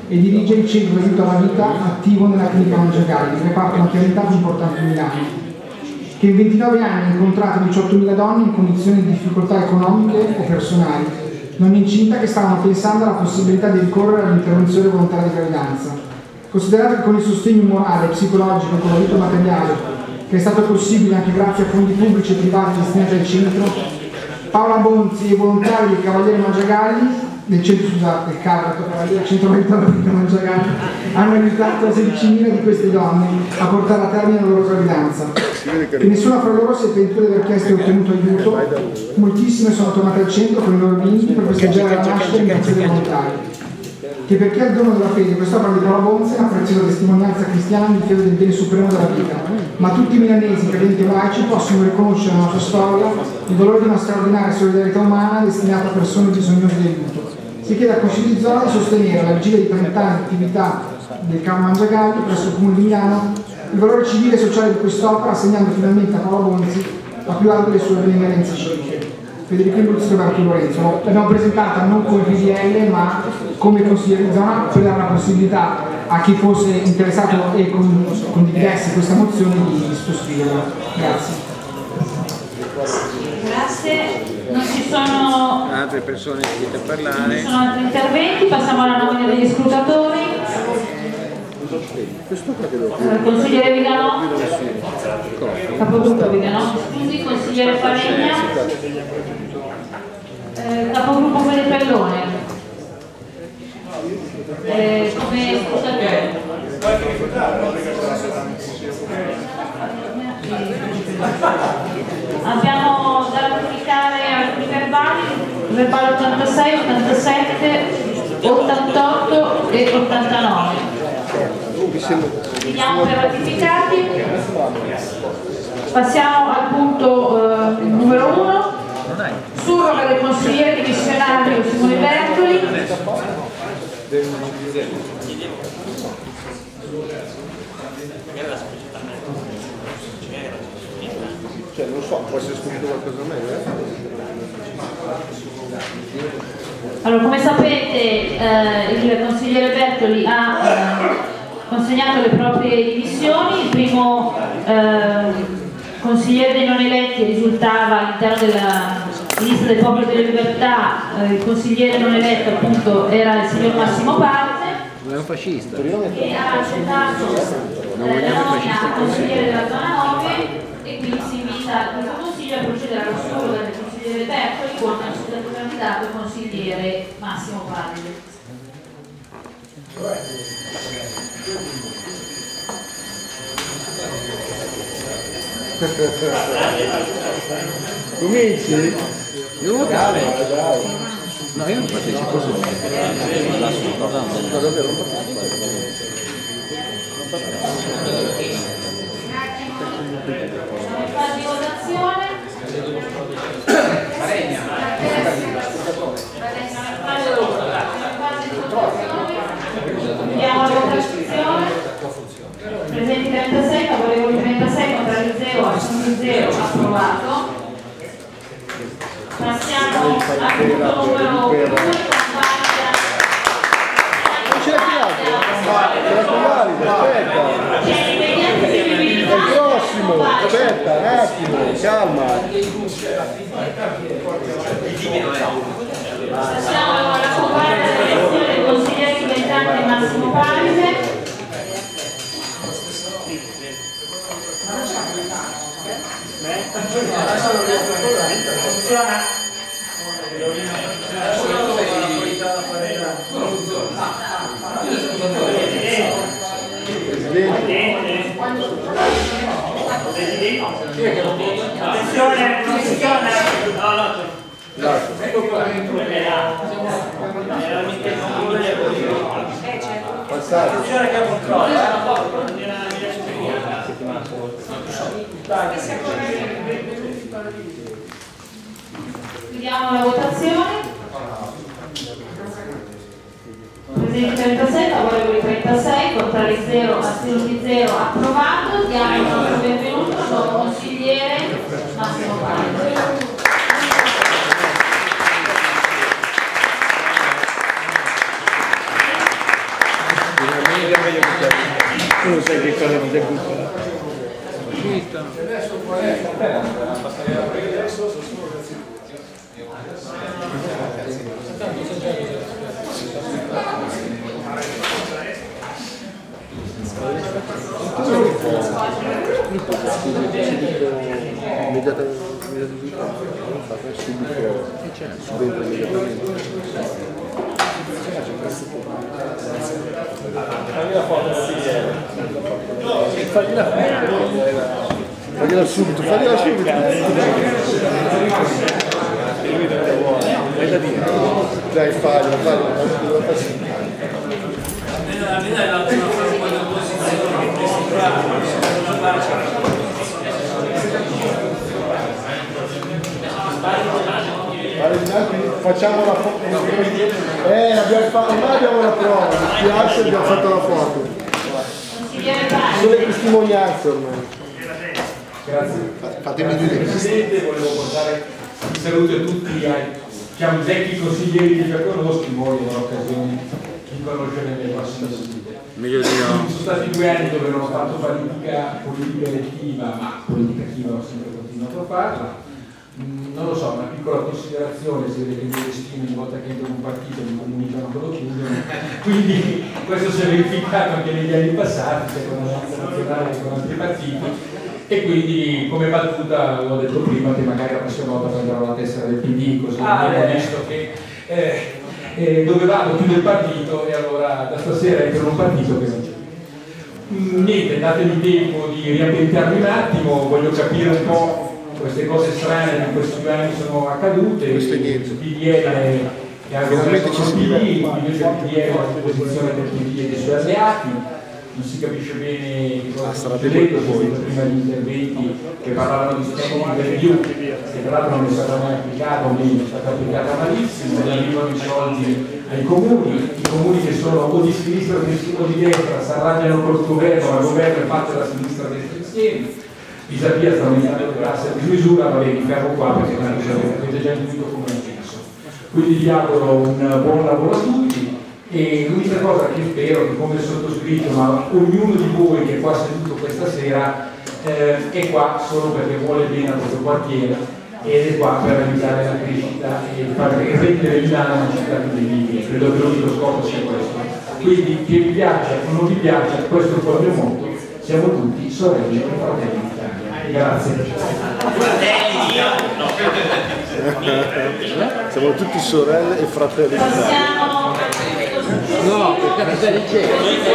e dirige il centro d'aiuto alla vita attivo nella clinica Mangiagalli, il reparto maternità più importante di Milano, che in 29 anni ha incontrato 18.000 donne in condizioni di difficoltà economiche o personali, non incinta, che stavano pensando alla possibilità di ricorrere all'interruzione volontaria di gravidanza. Considerato che con il sostegno morale, psicologico e con l'aiuto materiale, che è stato possibile anche grazie a fondi pubblici e privati destinati al centro, Paola Bonzi e i volontari del Cavaliere Mangiagalli, del centro Mangiagalli, hanno aiutato 16.000 di queste donne a portare a termine la loro gravidanza. Che nessuna fra loro si è pentita di aver chiesto e ottenuto aiuto, moltissime sono tornate al centro con i loro bimbi per festeggiare la nascita in mezzo dei volontari. Che perché ha il dono della fede, quest'opera di Paola Bonzi è una preziosa testimonianza cristiana di fede del bene supremo della vita, ma tutti i milanesi, credenti e laici, possono riconoscere nella nostra storia il valore di una straordinaria solidarietà umana destinata a persone bisognose di aiuto. Si chiede al Consiglio di Zona di sostenere alla vigilia di 30 anni di attività del Campo Mangiagalli presso il Comune di Milano il valore civile e sociale di quest'opera, assegnando finalmente a Paola Bonzi la più alta delle sue benemerenze civiche. Federico Indulzi, Roberto Lorenzo. L'abbiamo presentata non come PDL ma come consigliere di zona per dare la possibilità a chi fosse interessato e condividesse questa mozione di sottoscriverla. Grazie. Grazie. Non ci sono altre persone iscritte a parlare. Non ci sono altri interventi, passiamo alla nomina degli scrutatori. Consigliere Viganò, capogruppo Viganò, scusi, consigliere Falegna, capogruppo Felipellone, come scrutatore. Abbiamo da ratificare alcuni verbali, il verbale 86, 87, 88 e 89. Finiamo per ratificati. Passiamo al punto numero 1. Surroga del consigliere dimissionario Simone Bertoli. Cioè, non so, può essere scritto qualcosa meglio? Allora, come sapete, il consigliere Bertoli ha consegnato le proprie dimissioni. Il primo consigliere dei non eletti risultava all'interno della lista del Popolo delle Libertà, il consigliere non eletto appunto era il signor Massimo Parte, Non è un fascista. che ha accettato la nomina a consigliere della zona 9 e quindi si invita questo consiglio a procedere allo surroga del consigliere Bertoli con il suo candidato consigliere Massimo Parte. Cominci? Devo votare? No, io non partecipo solo. No, davvero, non partecipo. Fase di votazione. Andiamo alla votazione. Presenti 36, favorevoli 36, contrari 0, astenuti 0, approvato. Passiamo al punto numero 2. Non c'è più altro. C'è la convalida, aspetta. Il prossimo, aspetta, un attimo, calma. Passiamo alla convalida dell'elezione del consigliere subentrante Massimo Parise. Chiudiamo la votazione. Presenti 36, favorevoli 36, contrari 0, astenuti 0, approvato. Diamo il nostro benvenuto al nuovo consigliere Massimo Parisi. Tu non sai che cosa ti è buttato. Adesso qual è? La passerella per adesso. Fagliela subito, fagliela subito. Hai da dire? Dai, fagliela. Facciamo la foto. Ormai abbiamo la prova, mi spiace, abbiamo fatto la foto. Sono le testimonianze ormai. Grazie. Fatemi dire. Presidente, volevo portare un saluto a tutti i vecchi consiglieri che già conosco, voi in occasione di conoscere le prossime sedute. Meglio di no. Sono stati 2 anni dove non ho fatto politica elettiva, ma politica attiva ho sempre continuato a farla. Non lo so, una piccola considerazione, si vede che mi destino ogni volta che entro in un partito mi comunicano quello chiudono, quindi questo si è verificato anche negli anni passati, sia con l'Alleanza Nazionale che con altri partiti, e quindi come battuta l'ho detto prima che magari la prossima volta prenderò la tessera del PD, così abbiamo visto che dove vado chiudo il partito e allora da stasera entro in un partito che non c'è. Niente, datemi tempo di riambientarmi un attimo, voglio capire un po' queste cose strane che in questi 2 anni sono accadute, il PDL che ha governato il PD, invece il PDL a disposizione del PD e dei suoi alleati, non si capisce bene che cosa sta succedendo, sono stati prima gli interventi che parlavano di spending review, che tra l'altro non è stata mai applicata, o meglio è stata applicata malissimo, e arrivano i soldi ai comuni, i comuni che sono o di sinistra o di destra si arrangiano col governo, ma il governo è fatto da sinistra, destra insieme. Pisapia sta aumentando le tasse a dismisura, ma mi fermo qua perché non avete già intuito come la penso. Quindi vi auguro un buon lavoro a tutti e l'unica cosa che spero che come sottoscritto, ma ognuno di voi che è qua seduto questa sera è qua solo perché vuole bene al proprio quartiere ed è qua per aiutare la crescita e far rendere Milano una città più vivibile. Credo che l'unico scopo sia questo. Quindi che vi piaccia o non vi piaccia, questo è il proprio motto, siamo tutti sorelle e fratelli d'Italia. Grazie. Siamo tutti sorelle e fratelli d'Italia. No, che cosa stai dicendo?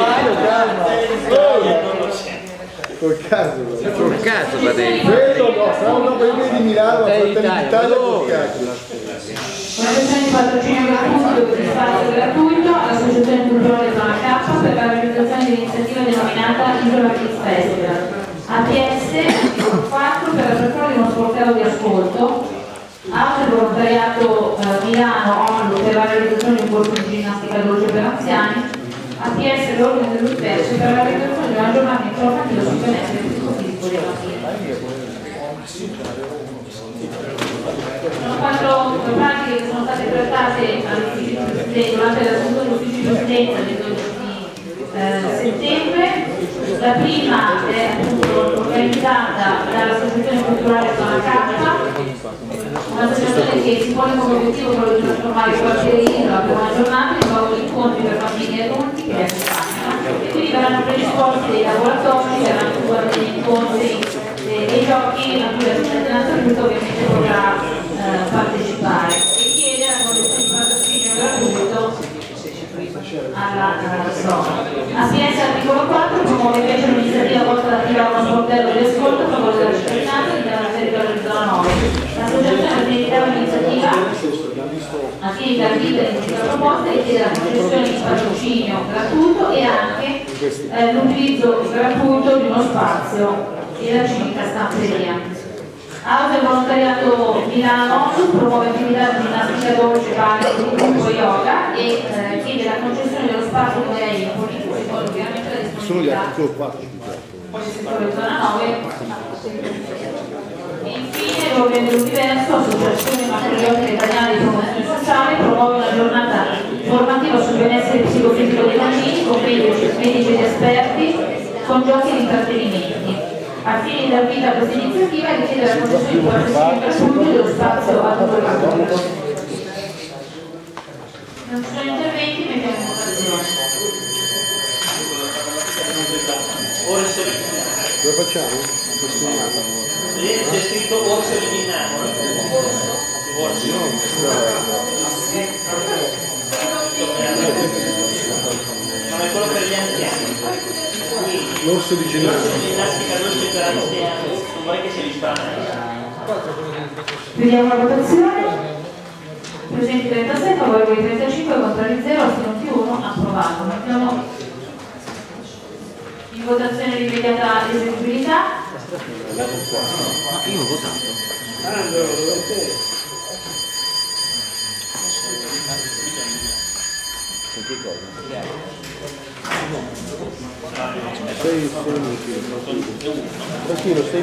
Col cazzo va dentro. Quello no, stiamo quelli di Milano, fratelli d'Italia col cazzo. Una questione di patrocinio gratuito di spazio gratuito all'Associazione Culturale Zona K per la realizzazione dell'iniziativa denominata Isola Kids Festival. APS 4 per l'apertura di uno sportello di ascolto, altro il volontariato Milano ONLU per la realizzazione di un corso di ginnastica dolce per anziani, APS l'ordine dell'UPS per la realizzazione di una giornata informativa sul benessere psicofisico dei bambini. Sono 4 pratiche che sono state trattate durante la seduta dell'ufficio di presidenza del 12 settembre. La prima è appunto organizzata dall'Associazione Culturale Zona K, un'associazione che si pone come obiettivo quello di trasformare il quartiere Isola per una giornata in luogo di incontri per bambini e adulti che è e quindi verranno predisposti dei laboratori, verranno degli incontri, dei giochi a cui l'assistente innanzitutto ovviamente potrà partecipare e chiede la condizione di patrocinio gratuito alla zona. APS articolo 4 promuove invece un'iniziativa volta ad attivare uno sportello di ascolto a favore della cittadinanza all'interno del territorio di zona 9. L'associazione presenta un'iniziativa a fine di dar vita all'iniziativa proposta e chiede la concessione di patrocinio gratuito e anche l'utilizzo gratuito di uno spazio e la civica stamperia. AUSA il volontariato Milano promuove attività di ginnastica dolce, ballo, gruppo yoga e chiede la concessione dello spazio con lei secondo ovviamente la disponibilità. Sono gli articoli 4 Poi si trova in zona 9. E infine l'Ordine dell'Universo, Associazione Patriottica Italiana di Promozione Sociale, promuove una giornata formativa sul benessere psicofisico dei bambini con medici ed esperti con giochi e intrattenimenti. Al fine di dar vita a questa iniziativa e richiedere la concessione di qualsiasi infrastrutture dello spazio ad uso pubblico. Non ci sono interventi, mettiamo in votazione. Dove facciamo? C'è scritto orso eliminato. Non è quello per gli anziani. L'orso di ginnastica. L'orso per anziani. Non vorrei che si risparmi. Vediamo la votazione. Presenti 36, favorevoli 35, contrari 0, astenuti 1, approvato. Mettiamo in votazione l'immediata eseguibilità. Io ho votato. Con che cosa? Sei tranquillo, stai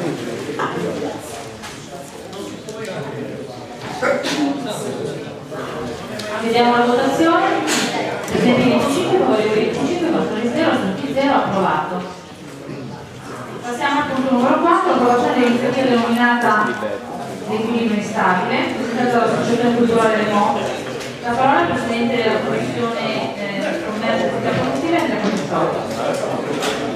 Vediamo la votazione. Presenti 25, favorevoli 25, contrari 0, astenuti 0, approvato. Passiamo al punto numero 4, approvazione dell'iniziativa denominata l'equilibrio instabile, presentata dall'Associazione Culturale Le Mo. La parola al Presidente della Commissione Commercio e Attività Produttive, Andrea Constoro.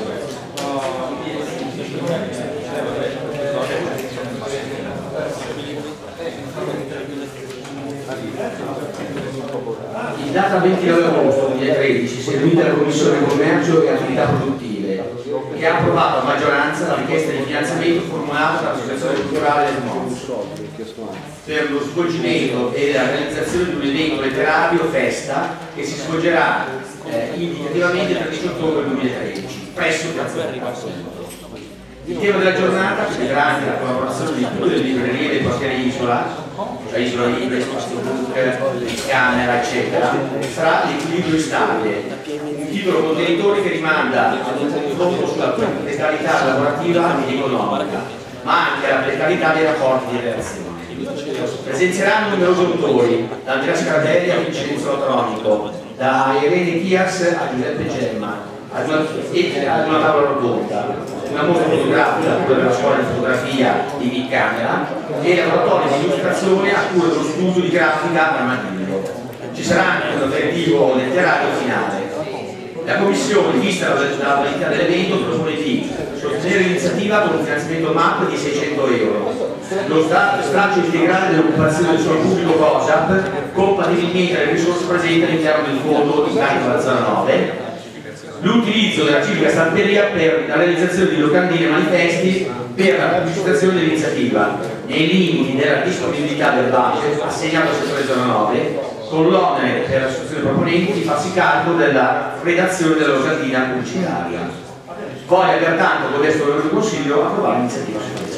In data 29 agosto 2013 si è riunita la Commissione Commercio e Attività Produttive che ha approvato a maggioranza la richiesta di finanziamento formulata dall'Associazione Culturale del Mondo per lo svolgimento e la realizzazione di un evento letterario festa che si svolgerà indicativamente il 13 ottobre 2013 presso Piazza Roma. Il tema della giornata, che vedrà anche la collaborazione di tutte le librerie dei quartieri Isola, cioè Isola Libre, Spazio Book, Camera, eccetera, sarà l'equilibrio instabile, un titolo contenitore che rimanda ad un confronto sulla precarietà lavorativa ed economica, ma anche alla precarietà dei rapporti di relazione. Presenzieranno numerosi autori, da Andrea Scardelli a Vincenzo Latronico, da Irene Tias a Giuseppe Gemma, ad una tavola rotonda, una mostra fotografica a cura della scuola di fotografia di Big Camera e laboratorio di illustrazione a cura dello studio di grafica Armadillo. Ci sarà anche un aperitivo letterario finale. La Commissione, vista la validità dell'evento, propone di sostenere l'iniziativa con un finanziamento MAP di 600 euro, lo stralcio integrale dell'occupazione del suolo pubblico COSAP, compatibilmente alle risorse presenti all'interno del fondo di carico alla 09, l'utilizzo della civica stamperia per la realizzazione di locandine e manifesti per la pubblicazione dell'iniziativa nei limiti della disponibilità del budget assegnato al settore 09, con l'onere per l'associazione proponenti di farsi carico della redazione della locandina pubblicitaria. Voglia pertanto con questo del Consiglio approvare l'iniziativa successiva.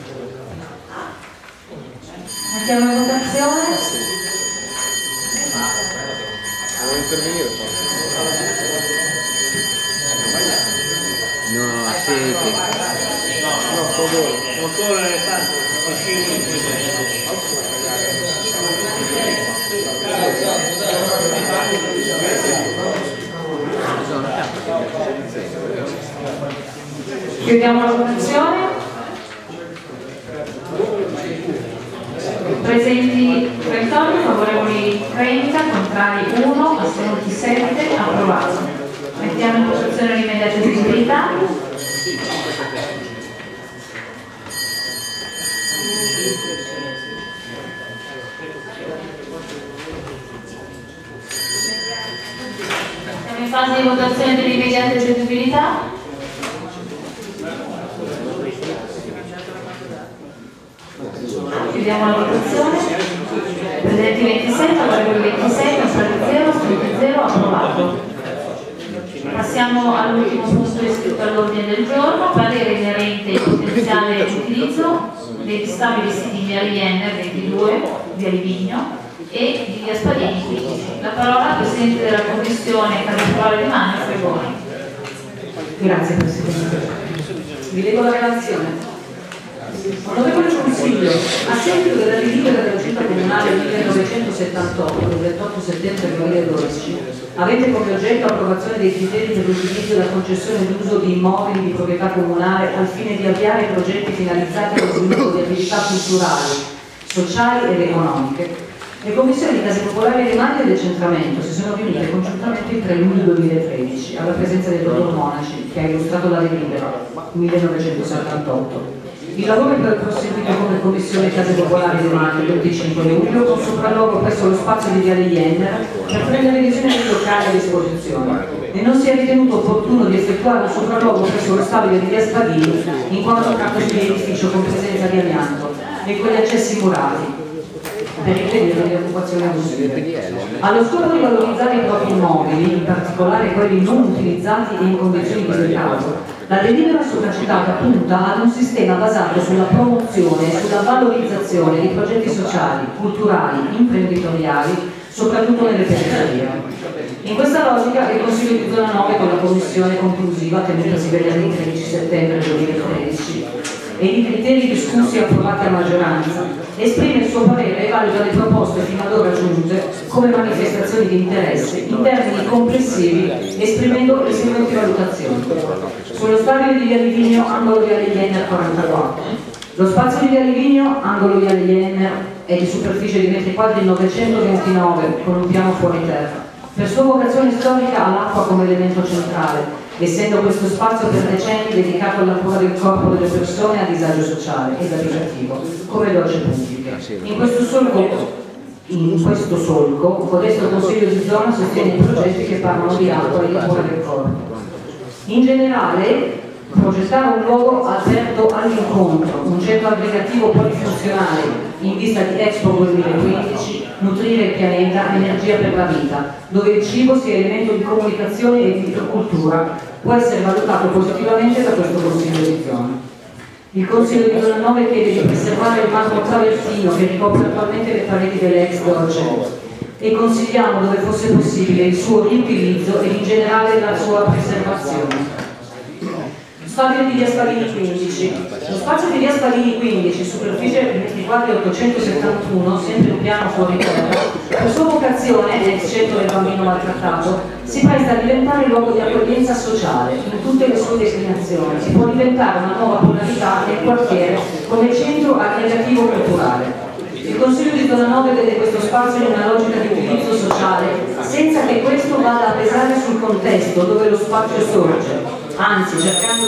Mettiamo in votazione. Vuoi intervenire? No, senti. No, solo Chiudiamo la votazione. Presenti 38, favorevoli 30, contrari 1, astenuti 7, approvato. Mettiamo in votazione l'immediata eseguibilità. Siamo in fase di votazione dell'immediata eseguibilità. Chiudiamo la votazione. Presenti 26, favorevoli 26, contrari 0, astenuti 0, approvato. Passiamo all'ultimo punto iscritto all'ordine del giorno, parere inerente al potenziale utilizzo dei stabili siti in via Rienner 22, via Livigno e di via Spadini 15. La parola al Presidente della Commissione Cardiovascolare di Mano, Fregoni. Grazie Presidente. Vi leggo la relazione. Onorevole Consiglio, a seguito della delibera della Giunta Comunale 1978 del 28 settembre 2012, avente come oggetto approvazione dei criteri per l'utilizzo e la concessione d'uso di immobili di proprietà comunale al fine di avviare progetti finalizzati allo sviluppo di attività culturali, sociali ed economiche, le commissioni di Case Popolari Rimandi e Decentramento si sono riunite congiuntamente il 3 luglio 2013 alla presenza del dottor Monaci, che ha illustrato la delibera 1978. Il lavoro è proseguito come Commissione Case Popolari Rimandi il 25 luglio con sopralluogo presso lo spazio di Viale Jenner per prendere visione dei locali a disposizione e non si è ritenuto opportuno di effettuare un sopralluogo presso lo stabile di Via Spadini in quanto trattasi di edificio con presenza di amianto e con gli accessi murati per impedire le occupazioni abusive. Allo scopo di valorizzare i propri immobili, in particolare quelli non utilizzati e in condizioni di degrado, la delibera sopracitata punta ad un sistema basato sulla promozione e sulla valorizzazione di progetti sociali, culturali, imprenditoriali, soprattutto nelle periferie. In questa logica il Consiglio di Zona 9 con la commissione conclusiva tenutasi venerdì 13 settembre 2013 e i criteri discussi e approvati a maggioranza esprime il suo parere e valuta le proposte fino ad ora giunte come manifestazioni di interesse in termini complessivi, esprimendo le seguenti valutazioni. Sullo stabile di Via Livigno, angolo Viale Jenner 44. Lo spazio di Via Livigno, angolo Viale Jenner, è di superficie di metri quadri 929 con un piano fuori terra. Per sua vocazione storica ha l'acqua come elemento centrale, essendo questo spazio per decenni dedicato alla cura del corpo delle persone a disagio sociale ed abitativo, come logge pubbliche. In questo solco, modesto Consiglio di Zona sostiene i progetti che parlano di acqua e di cura del corpo. In generale, progettare un luogo aperto all'incontro, un centro aggregativo polifunzionale in vista di Expo 2015, nutrire il pianeta, energia per la vita, dove il cibo sia elemento di comunicazione e di cultura, può essere valutato positivamente da questo Consiglio di Zona. Il Consiglio di Zona 9 chiede di preservare il marmo travertino che ricopre attualmente le pareti dell'ex Dolce e consigliamo, dove fosse possibile, il suo riutilizzo e in generale la sua preservazione. Stabile di Via Spadini 15. Lo spazio di Via Spadini 15, superficie metri quadri 871, sempre un piano fuori terra, per sua vocazione, ex centro del bambino maltrattato, si presta a diventare luogo di accoglienza sociale in tutte le sue declinazioni. Si può diventare una nuova polarità nel quartiere come centro aggregativo culturale. Il Consiglio di Zona 9 vede questo spazio in una logica di utilizzo sociale, senza che questo vada a pesare sul contesto dove lo spazio sorge, anzi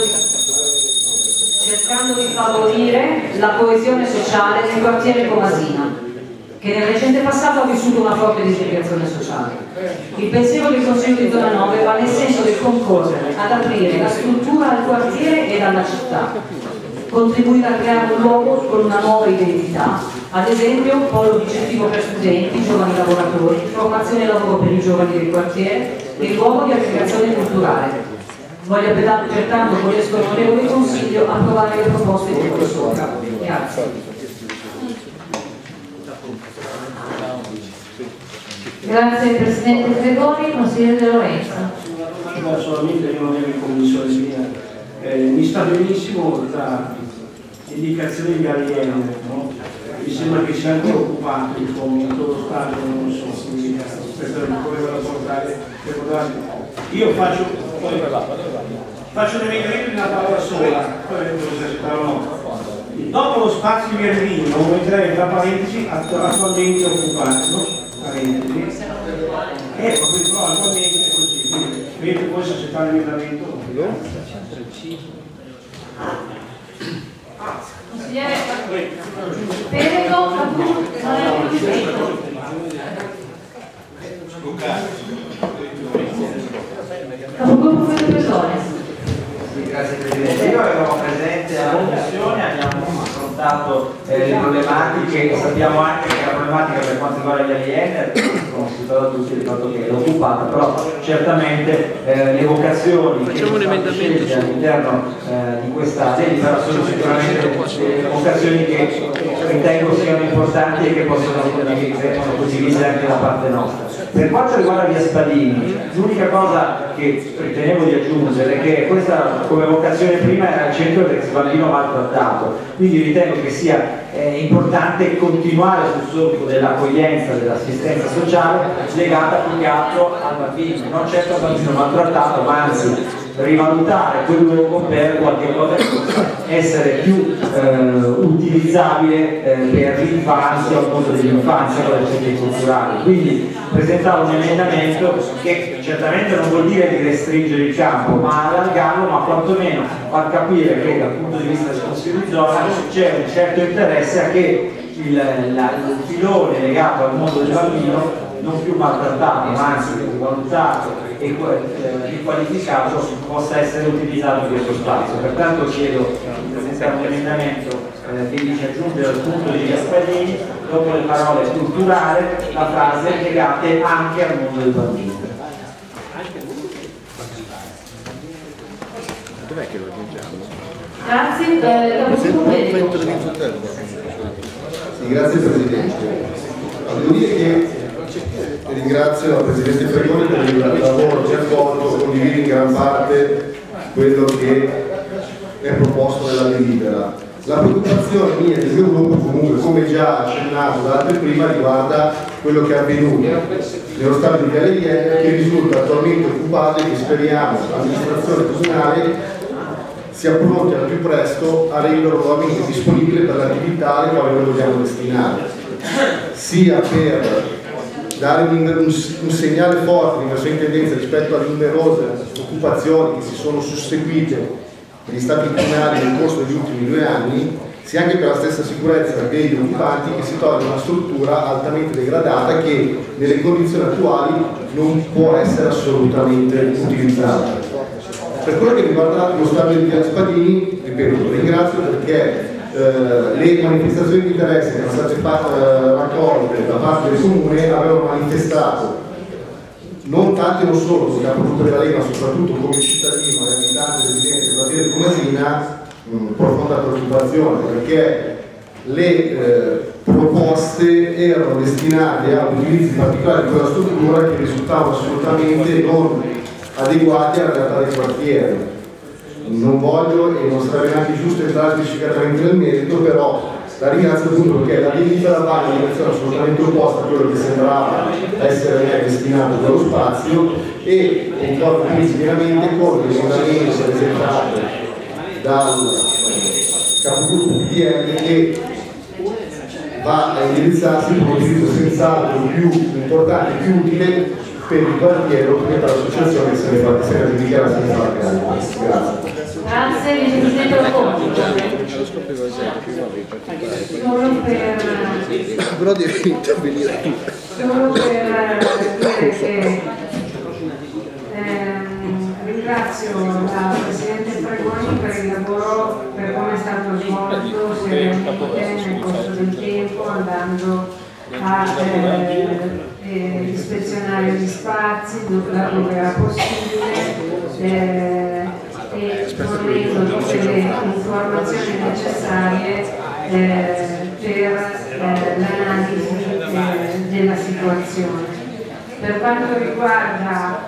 cercando di favorire la coesione sociale nel quartiere Comasina, che nel recente passato ha vissuto una forte disgregazione sociale. Il pensiero del Consiglio di Zona 9 va nel senso del concorrere ad aprire la struttura al quartiere ed alla città, contribuire a creare un luogo con una nuova identità, ad esempio polo ricettivo per studenti, giovani lavoratori, formazione e lavoro per i giovani del quartiere e luogo di aggregazione culturale. Voglio pertanto con questo onorevole Consiglio approvare le proposte di cui sopra. Grazie. Grazie Presidente Gregori, consigliere De Lorenzo. Solamente rimanere in commissione mia. Mi sta benissimo la indicazione di Ariene, no? Mi sembra che sia anche occupato il commento lo Stato, non so, rispetto a come la portare. Io faccio un emendamento di una parola sola, poi vedremo se accetterò o no. Dopo lo spazio di Verdino, metterei tra parentesi attualmente occupato, parentesi, e però attualmente è così, quindi vedete voi se accettare l'emendamento. Consigliere Perego, non è più iscritto. Capogruppo Fede Pesone. Grazie Presidente, io ero presente alla commissione, abbiamo affrontato le problematiche, sappiamo anche che la problematica per quanto riguarda gli AIN, come si parla tutti, ricordo che è occupata, però certamente le vocazioni che sono state scelte all'interno di questa delibera sono sicuramente vocazioni che ritengo siano importanti e che possono essere condivise anche da parte nostra. Per quanto riguarda via Spadini, l'unica cosa che ritenevo di aggiungere è che questa come vocazione prima era al centro del bambino maltrattato, quindi ritengo che sia importante continuare sul solco dell'accoglienza, dell'assistenza sociale legata più che altro al bambino, non certo al bambino maltrattato, ma anzi rivalutare quel luogo per qualche cosa che possa essere più utilizzabile per l'infanzia o il mondo dell'infanzia con le centri culturali. Quindi presentare un emendamento che certamente non vuol dire di restringere il campo, ma allargarlo, ma quantomeno far capire che dal punto di vista del Consiglio di zona c'è un certo interesse a che il filone legato al mondo del bambino non più maltrattato, ma anzi rivalutato e riqualificato possa essere utilizzato in questo spazio. Pertanto chiedo di presentare un emendamento che dice aggiungere al punto di via Spadini, dopo le parole culturale, la frase legate anche al mondo del bambino. Dov'è che lo aggiungiamo? Grazie, Sì, grazie Presidente. Devo dire che ringrazio la Presidente Ferroni per il lavoro che ha svolto, condivido in gran parte quello che è proposto nella delibera. La preoccupazione mia e del mio gruppo, comunque, come già accennato da altri prima, riguarda quello che è avvenuto nello stadio di Viale Iene, che risulta attualmente occupato e che speriamo l'amministrazione comunale sia pronti al più presto a renderlo nuovamente disponibile per l'attività alle quali noi dobbiamo destinare, sia per dare un segnale forte di questa tendenza rispetto alle numerose occupazioni che si sono susseguite negli stati comunali nel corso degli ultimi 2 anni, sia anche per la stessa sicurezza degli occupanti, che si toglie una struttura altamente degradata che nelle condizioni attuali non può essere assolutamente utilizzata. Per quello che riguarda lo stadio di Via Spadini, ripeto, ringrazio perché le manifestazioni di interesse che erano state raccolte da parte del Comune avevano manifestato non tanto e non solo come capogruppo della Lega, ma soprattutto come cittadino e abitante residente del quartiere di Comasina profonda preoccupazione, perché le proposte erano destinate a utilizzi particolari di quella struttura che risultavano assolutamente non adeguati alla realtà del quartiere. Non voglio e non sarebbe neanche giusto entrare specificatamente nel merito, però la ringrazio appunto perché la delibera va in una direzione assolutamente opposta a quello che sembrava essere destinato a quello spazio, e concordo quindi pienamente con l'emendamento presentato dal capogruppo PDL che va a indirizzarsi per un utilizzo senz'altro più importante e più utile per il quartiere o per l'associazione che se ne dichiara senza la grazie. Grazie, Vicepresidente Rocco. Però devi intervenire tu. Solo per dire che ringrazio la Presidente Fregoni per il lavoro, per come è stato svolto serenamente nel corso del tempo, andando a ispezionare gli spazi dove era possibile e fornendo tutte le informazioni necessarie per l'analisi della situazione. Per quanto riguarda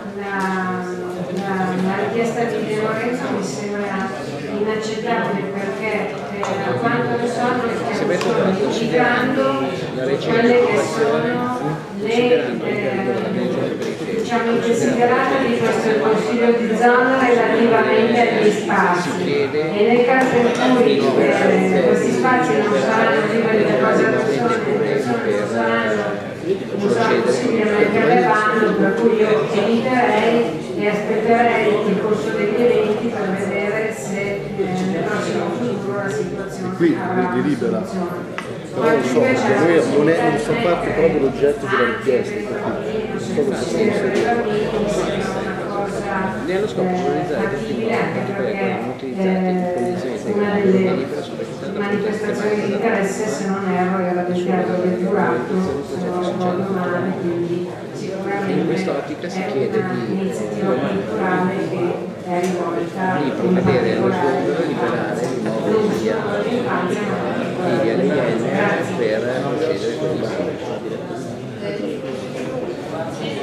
la richiesta di De Lorenzo mi sembra inaccettabile, perché a quanto ne so noi stiamo indicando quelle che sono le diciamo desiderate di questo Consiglio di zona relativamente agli spazi, e nel caso in cui questi spazi non saranno liberi da cosa persone, le persone non saranno possibilmente avevano, per cui io eviterei e aspetterei il corso degli eventi per vedere se nel prossimo futuro la situazione Qui avrà di libera. una soluzione. Però non so, perché noi non fa parte proprio dell'oggetto della richiesta, nello scopo fattibile, anche perché una delle manifestazioni di interesse, se non erro, era del teatro del Giurato, se non ricordo male, quindi sicuramente è un'iniziativa culturale che è rivolta in particolare all'infanzia, per procedere con il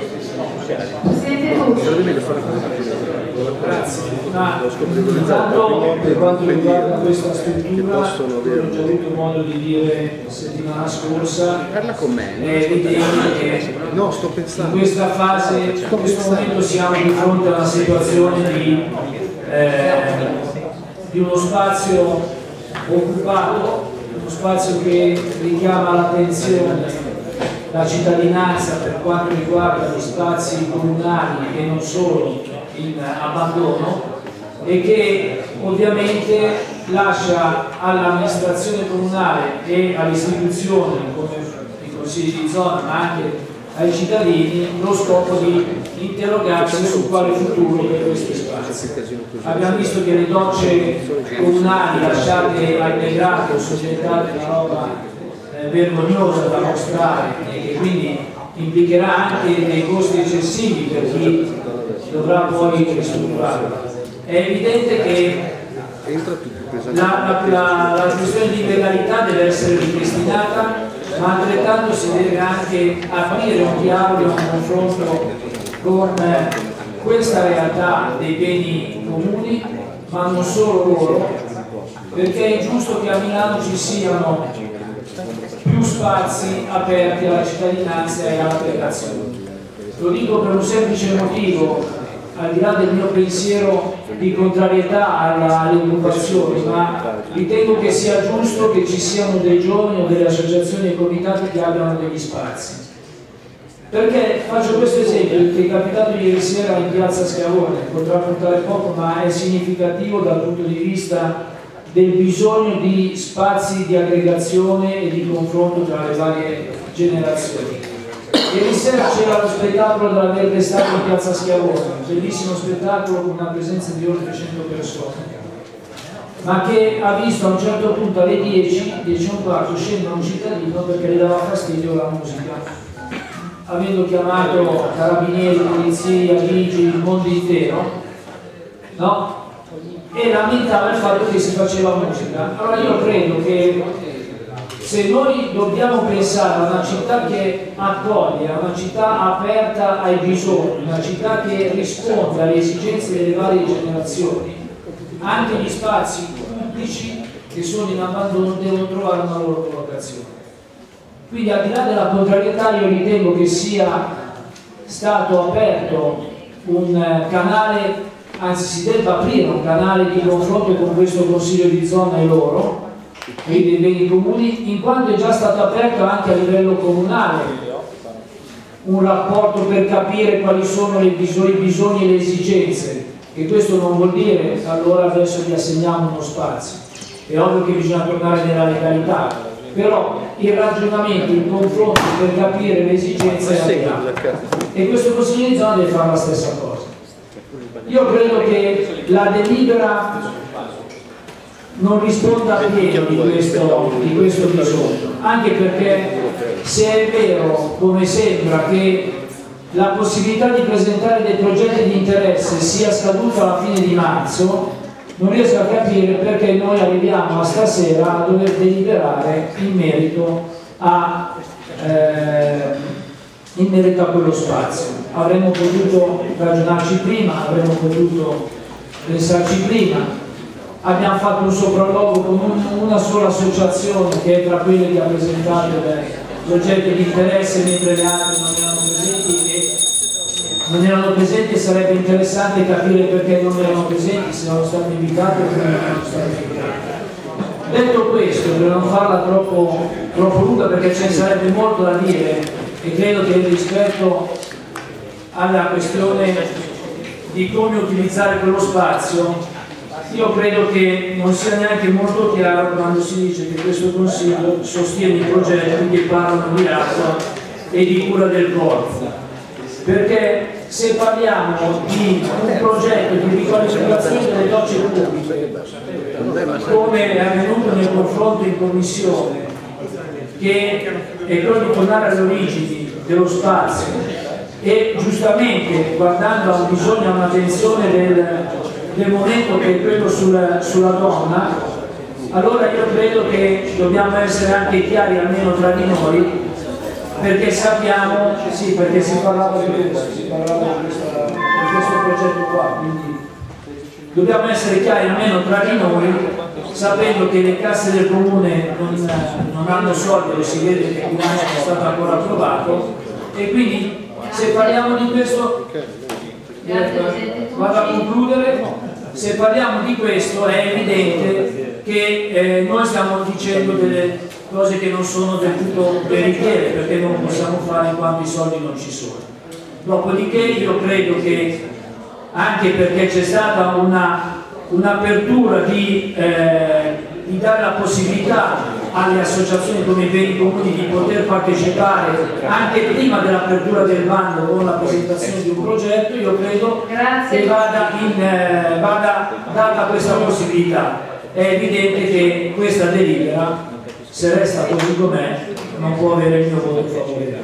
Presidente Tucci. Grazie. Intanto per quanto riguarda questa struttura, come ho già avuto modo di dire settimana scorsa, è evidente che in questa fase, in questo momento siamo di fronte a una situazione di uno spazio occupato, uno spazio che richiama l'attenzione, la cittadinanza per quanto riguarda gli spazi comunali e non solo in abbandono, e che ovviamente lascia all'amministrazione comunale e alle istituzioni come i consigli di zona, ma anche ai cittadini, lo scopo di interrogarsi su quale futuro per questi spazi. Abbiamo visto che le docce comunali lasciate al degrado sono diventate una roba vergognosa da mostrare e che quindi implicherà anche dei costi eccessivi per chi dovrà poi ristrutturarlo. È evidente che la questione di legalità deve essere ripristinata, ma altrettanto si deve anche aprire un dialogo e un confronto con questa realtà dei beni comuni, ma non solo loro, perché è giusto che a Milano ci siano più spazi aperti alla cittadinanza e all'aggregazione. Lo dico per un semplice motivo, al di là del mio pensiero di contrarietà alle occupazioni, ma ritengo che sia giusto che ci siano dei giovani o delle associazioni e comitati che abbiano degli spazi. Perché faccio questo esempio che è capitato ieri sera in piazza Schiavone, potrà portare poco ma è significativo dal punto di vista del bisogno di spazi di aggregazione e di confronto tra le varie generazioni. Ieri sera c'era lo spettacolo della Verde Stato in piazza Schiavone, un bellissimo spettacolo con una presenza di oltre 100 persone, ma che ha visto a un certo punto alle 10:15 scendere un cittadino perché le dava fastidio la musica, avendo chiamato carabinieri, polizia, vigili, il mondo intero, no? E lamentava il fatto che si faceva musica. Allora io credo che se noi dobbiamo pensare a una città che accoglie, a una città aperta ai bisogni, una città che risponde alle esigenze delle varie generazioni, anche gli spazi pubblici che sono in abbandono devono trovare una loro collocazione. Quindi al di là della contrarietà io ritengo che sia stato aperto un canale, anzi si debba aprire un canale di confronto con questo Consiglio di zona e loro, quindi dei beni comuni, in quanto è già stato aperto anche a livello comunale un rapporto per capire quali sono i bisogni e le esigenze, e questo non vuol dire allora adesso gli assegniamo uno spazio, è ovvio che bisogna tornare nella legalità, però il ragionamento, il confronto per capire le esigenze è avviato, e questo Consiglio di zona deve fare la stessa cosa. Io credo che la delibera non risponda pieno di questo bisogno, anche perché se è vero, come sembra, che la possibilità di presentare dei progetti di interesse sia scaduta alla fine di marzo, non riesco a capire perché noi arriviamo a stasera a dover deliberare in merito a quello spazio. Avremmo potuto ragionarci prima, avremmo potuto pensarci prima. Abbiamo fatto un sopralluogo con una sola associazione che è tra quelle che ha presentato l'oggetto di interesse, mentre le altre non erano presenti, e sarebbe interessante capire perché non erano presenti, se erano state invitate o come non erano state invitate. Detto questo, per non farla troppo lunga, perché ce ne sarebbe molto da dire, e credo che rispetto alla questione di come utilizzare quello spazio, io credo che non sia neanche molto chiaro quando si dice che questo Consiglio sostiene i progetti che parlano di acqua e di cura del corpo, perché se parliamo di un progetto di riqualificazione delle docce pubbliche, come è avvenuto nel confronto in commissione, che è quello di tornare alle origini dello spazio, e giustamente guardando a un bisogno, a un'attenzione del momento che è quello sulla donna, allora io credo che dobbiamo essere anche chiari, almeno tra di noi, perché sappiamo, sì, perché si parlava di questo, di questo progetto qua, quindi dobbiamo essere chiari almeno tra di noi, sapendo che le casse del comune non hanno soldi, lo si vede che il bilancio non è stato ancora approvato, e quindi se parliamo di questo, vado a concludere, se parliamo di questo è evidente che noi stiamo dicendo delle cose che non sono del tutto veritiere, perché non possiamo fare in quanto i soldi non ci sono. Dopodiché io credo che, anche perché c'è stata un'apertura di dare la possibilità alle associazioni come i Beni Comuni di poter partecipare anche prima dell'apertura del bando con la presentazione di un progetto, io credo che vada data questa possibilità. È evidente che questa delibera, se resta così com'è, non può avere il mio voto favorevole.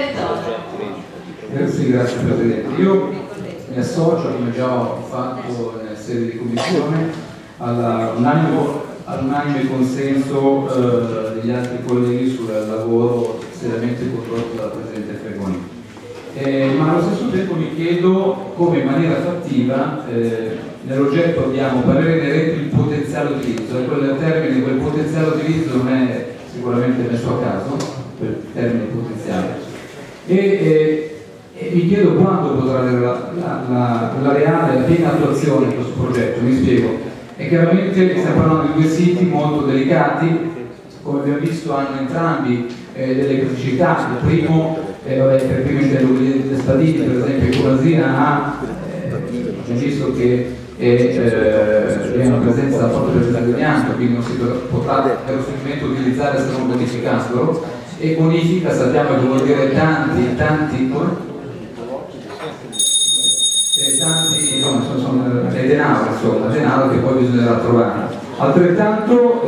Grazie Presidente. Io mi associo, come già ho fatto nella sede di commissione, all'unanime consenso degli altri colleghi sul lavoro seriamente condotto dal Presidente Fregoni. Ma allo stesso tempo mi chiedo come in maniera fattiva nell'oggetto abbiamo parere inerente il potenziale utilizzo, e quel termine, quel potenziale utilizzo non è sicuramente messo a caso, quel termine potenziale. E mi chiedo quando potrà avere la reale, la piena attuazione di questo progetto. Mi spiego. E chiaramente stiamo parlando di due siti molto delicati, come abbiamo visto hanno entrambi delle criticità. Il primo, per primo intendo le Spadini, per esempio in Comasina abbiamo visto che è una presenza proprio del Dragnano, quindi non si potrà per lo strumento utilizzare se non bonificandolo, e bonifica sappiamo che vuol dire tanti sono denaro che poi bisognerà trovare. Altrettanto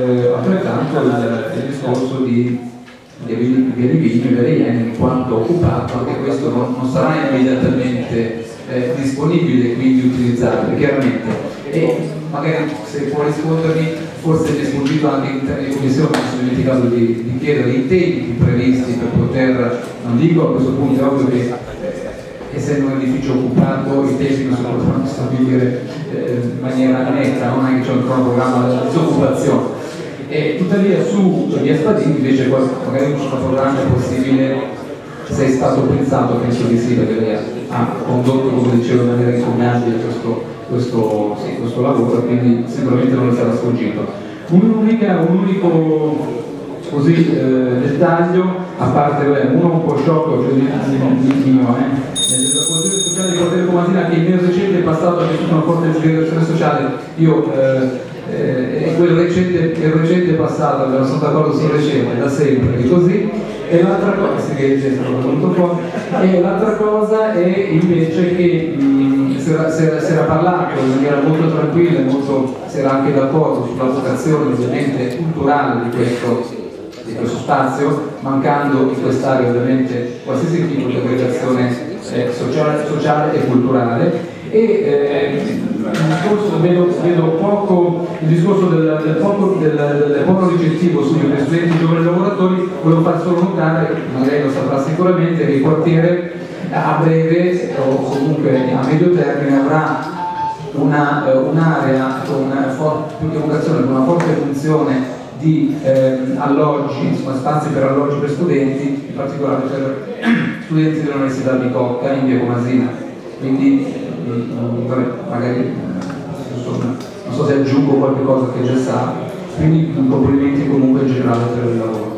il discorso di Vigni, in quanto occupato, anche questo non sarà immediatamente disponibile, quindi utilizzabile chiaramente. E magari se può rispondermi, forse mi è sfuggito anche in commissione, mi sono dimenticato di chiedere i tempi previsti per poter, non dico a questo punto, è ovvio che essendo un edificio occupato i tempi non si possono stabilire in maniera netta, non è che c'è un cronoprogramma della disoccupazione. Tuttavia su via Spadini invece magari un cronoprogramma è possibile, se è stato pensato, penso di sì, perché lei ha condotto, come dicevo, in maniera incognabile questo lavoro, quindi sicuramente non le sarà sfuggito. Un unico così dettaglio, a parte uno un po' sciocco, cioè nella posizione sociale di Quartiere Comasina, che in mio recente passato ha vissuto una forte disgregazione sociale, quel recente passato, abbiamo sono d'accordo sul recente, da sempre, e così. E l'altra cosa, è invece che si era parlato in maniera molto tranquilla, si era anche d'accordo sulla vocazione ovviamente culturale di questo spazio, mancando in quest'area ovviamente qualsiasi tipo di aggregazione sociale e culturale. Vedo poco il discorso del poco ricettivo sugli studenti giovani lavoratori. Volevo far solo notare, magari lo saprà sicuramente, che il quartiere a breve o comunque a medio termine avrà un'area più di vocazione, con una forte funzione di alloggi, insomma, spazi per alloggi per studenti, in particolare per studenti dell'Università di Bicocca in via Comasina. Quindi magari non so se aggiungo qualche cosa che già sa, quindi complimenti comunque in generale per il lavoro.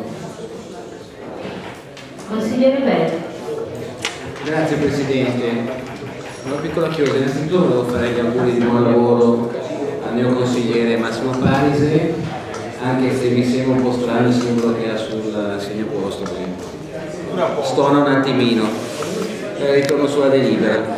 Consigliere Belli. Grazie Presidente. Una piccola chiosa, innanzitutto volevo fare gli auguri di buon lavoro al mio consigliere Massimo Parise, anche se mi sembra un po' strano il simbolo che ha sul segno posto. Stona un attimino, ritorno sulla delibera.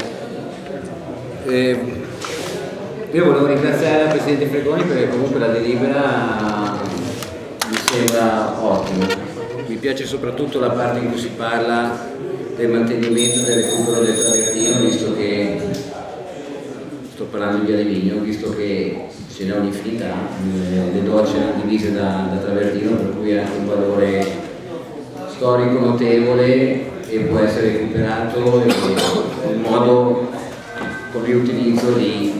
Io volevo ringraziare il Presidente Fregoni perché comunque la delibera mi sembra ottima. Mi piace soprattutto la parte in cui si parla del mantenimento del recupero del travertino, visto che sto parlando di via Livigno, visto che ce n'è un'infinità, le docce erano divise da travertino, per cui è anche un valore storico notevole e può essere recuperato in modo con l'utilizzo di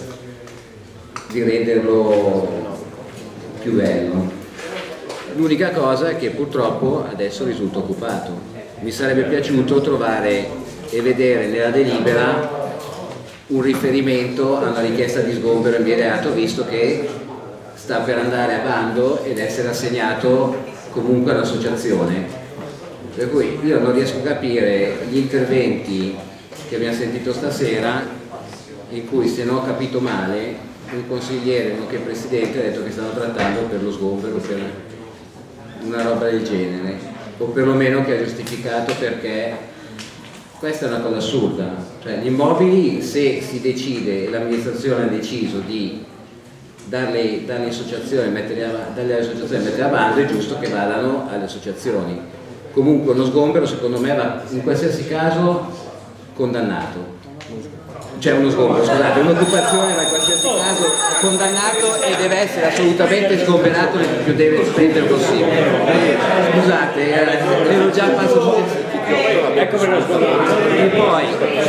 renderlo più bello. L'unica cosa è che purtroppo adesso risulta occupato. Mi sarebbe piaciuto trovare e vedere nella delibera un riferimento a una richiesta di sgombero immediato, visto che sta per andare a bando ed essere assegnato comunque all'associazione. Per cui io non riesco a capire gli interventi che abbiamo sentito stasera, in cui, se non ho capito male, un consigliere nonché presidente ha detto che stanno trattando per lo sgombero, per una roba del genere, o perlomeno che ha giustificato perché questa è una cosa assurda. Cioè, gli immobili, se si decide, l'amministrazione ha deciso di darle associazioni, metterle a bando, è giusto che vadano alle associazioni. Comunque uno sgombero secondo me va in qualsiasi caso condannato. C'è uno sgombero, scusate, un'occupazione va in qualsiasi caso condannato e deve essere assolutamente sgomberato il più breve possibile. Scusate, ero già al passo successivo. Ecco perché lo sgombero. E poi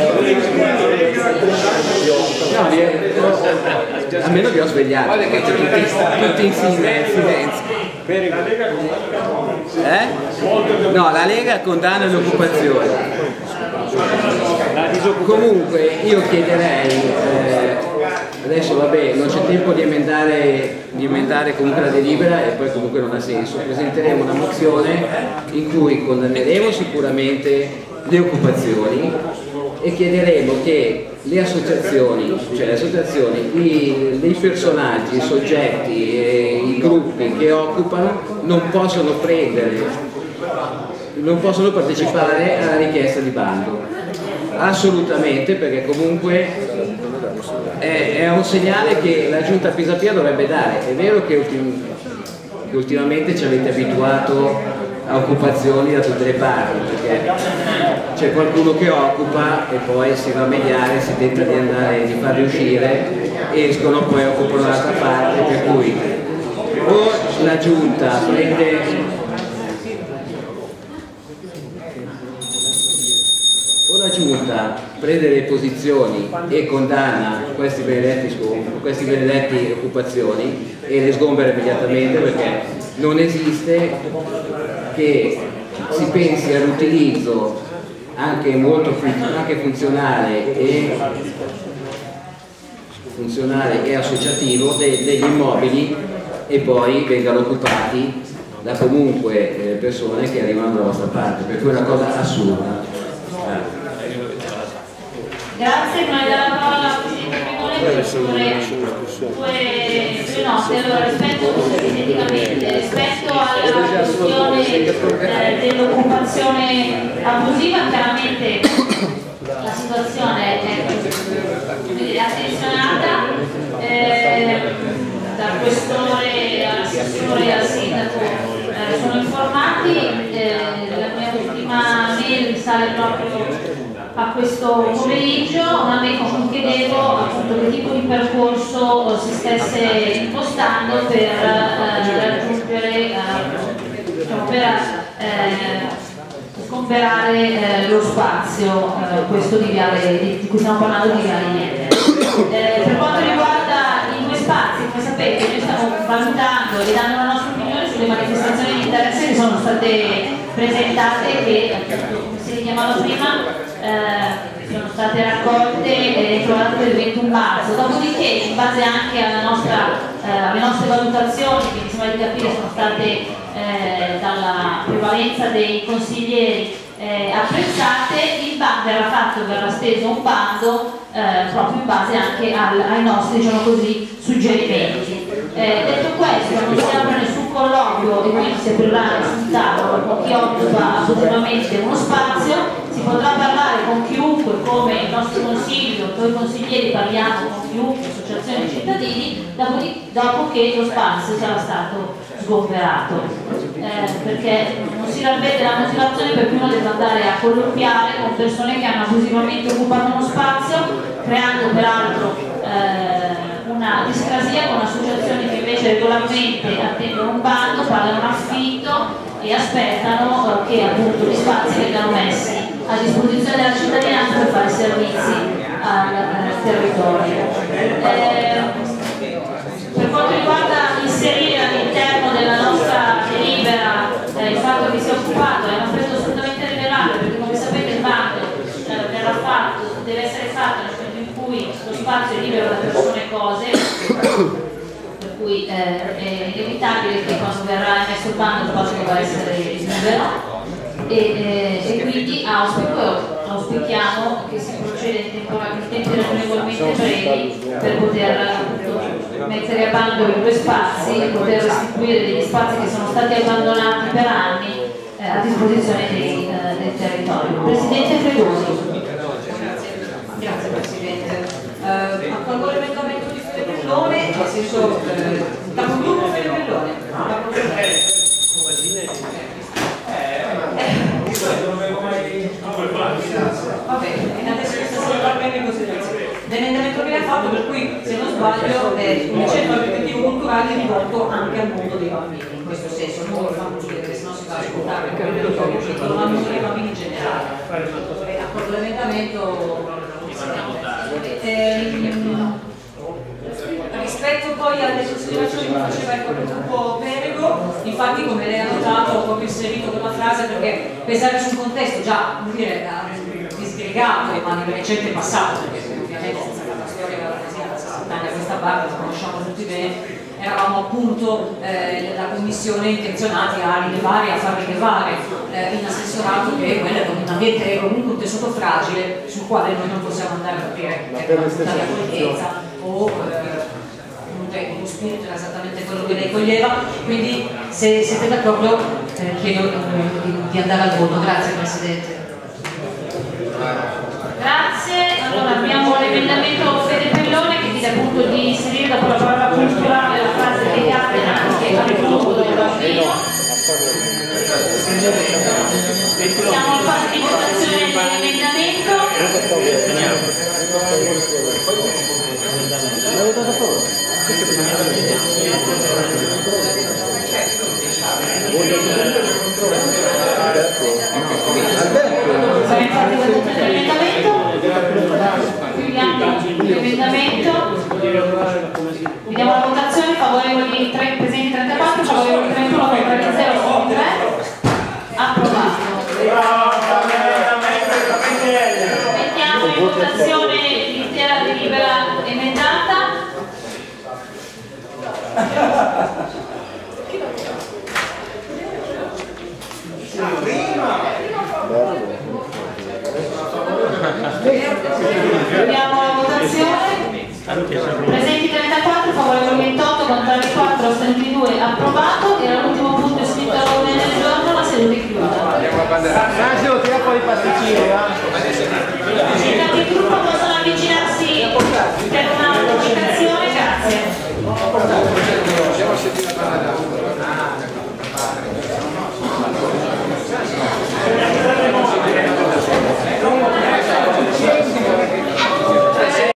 almeno vi ho svegliato, tutti insieme, silenzio. No, la Lega condanna l'occupazione. Comunque io chiederei, adesso vabbè, non c'è tempo di emendare comunque la delibera e poi comunque non ha senso, presenteremo una mozione in cui condanneremo sicuramente le occupazioni e chiederemo che le associazioni, i personaggi, i soggetti e i gruppi che occupano non possono partecipare alla richiesta di bando, assolutamente, perché comunque è un segnale che la Giunta Pisapia dovrebbe dare. È vero che ultimamente ci avete abituato a occupazioni da tutte le parti, perché c'è qualcuno che occupa e poi si va a mediare, si tenta di farli uscire, escono, poi occupano l'altra parte, per cui o la Giunta prende le posizioni e condanna questi benedetti occupazioni e le sgombera immediatamente, perché non esiste che si pensi all'utilizzo anche molto funzionale e associativo degli immobili e poi vengano occupati da comunque persone che arrivano dalla vostra parte, per cui è una cosa assurda. Grazie, prima di dare la parola alla Presidente Pregone per due note. Allora, rispetto alla questione dell'occupazione abusiva, chiaramente la situazione è attenzionata, dal questore all'assessore e al sindaco sono informati, la mia ultima mail risale proprio a questo pomeriggio. A me chiedevo appunto che tipo di percorso si stesse impostando per raggiungere, sgomberare lo spazio, questo di cui stiamo parlando, di Viale Niente. Per quanto riguarda i due spazi, come sapete, noi stiamo valutando e dando la nostra opinione sulle manifestazioni di interesse che sono state presentate, che come si richiamava prima sono state raccolte e trovate il 21 marzo. Dopodiché, in base anche alle nostre valutazioni, che mi sembra di capire sono state dalla prevalenza dei consiglieri apprezzate, verrà steso un bando proprio in base anche ai nostri, diciamo così, suggerimenti. Detto questo, non si apre nessun colloquio e quindi si aprirà nessun tavolo con chi occupa abusivamente uno spazio. Si potrà parlare con chiunque, come il nostro consiglio, noi consiglieri parliamo con chiunque, associazioni di cittadini, dopo che lo spazio sarà stato sgomberato, perché non si ravvede la motivazione per cui uno deve andare a colloquiare con persone che hanno abusivamente occupato uno spazio, creando peraltro una discrasia con associazioni che invece regolarmente attendono un bando, pagano un affitto e aspettano che appunto gli spazi vengano messi a disposizione della cittadinanza per fare servizi al territorio. Per quanto riguarda inserire all'interno della nostra delibera il fatto che sia occupato, è un aspetto assolutamente rilevante, perché come sapete il bando verrà fatto, deve essere fatto nel momento in cui lo spazio è libero da persone e cose, per cui è inevitabile che quando verrà emesso il bando il spazio dovrà essere libero. E quindi auspichiamo che si proceda in tempi ragionevolmente brevi per poter mettere a bando i due spazi e poter restituire degli spazi che sono stati abbandonati per anni a disposizione del territorio. Presidente Fregosi. Grazie Presidente. Accolgo l'emendamento di Fede Bellone, nel senso capogruppo Fede Bellone. Va bene, adesso va bene così. L'emendamento che ha fatto, per cui se non sbaglio è un centro educativo culturale rivolto anche al mondo dei bambini, in questo senso, non lo fanno dire perché sennò si va a ascoltare perché il territorio piccolo, ma al mondo dei bambini in generale. Accolgo l'emendamento. Rispetto poi alle considerazioni che faceva il gruppo Perego, infatti come lei ha notato ho proprio inserito quella frase perché pensare su un contesto già disgregato ma nel recente passato, perché ovviamente senza la storia della Brasile da 60 anni a questa parte, la conosciamo tutti bene, eravamo appunto la commissione intenzionati a rilevare e a far rilevare in assessorato che quello è un ambiente comunque un tessuto fragile sul quale noi non possiamo andare a aprire tutta l'accoglienza o lo spirito era esattamente quello che lei coglieva, quindi se siete d'accordo chiedo di andare al voto. Grazie Presidente. Grazie, allora abbiamo l'emendamento Fede Bellone che chiede appunto di inserire dopo la parola culturale la frase legata anche al mondo del bambino. Siamo in fase di votazione dell'emendamento. L'emendamento, vediamo la votazione, favorevoli 3, presenti 34, favorevoli 31, contrari 0, 3, approvato. Mettiamo in votazione l'intera delibera emendata. Vediamo la votazione. Presenti 34, favorevoli 28, contrari 4, astenuti 2, approvato. Era l'ultimo punto iscritto all'ordine del giorno, la seduta è chiusa. Massimo, tira fuori i pasticcini, I capi di gruppo possono avvicinarsi per una comunicazione, grazie.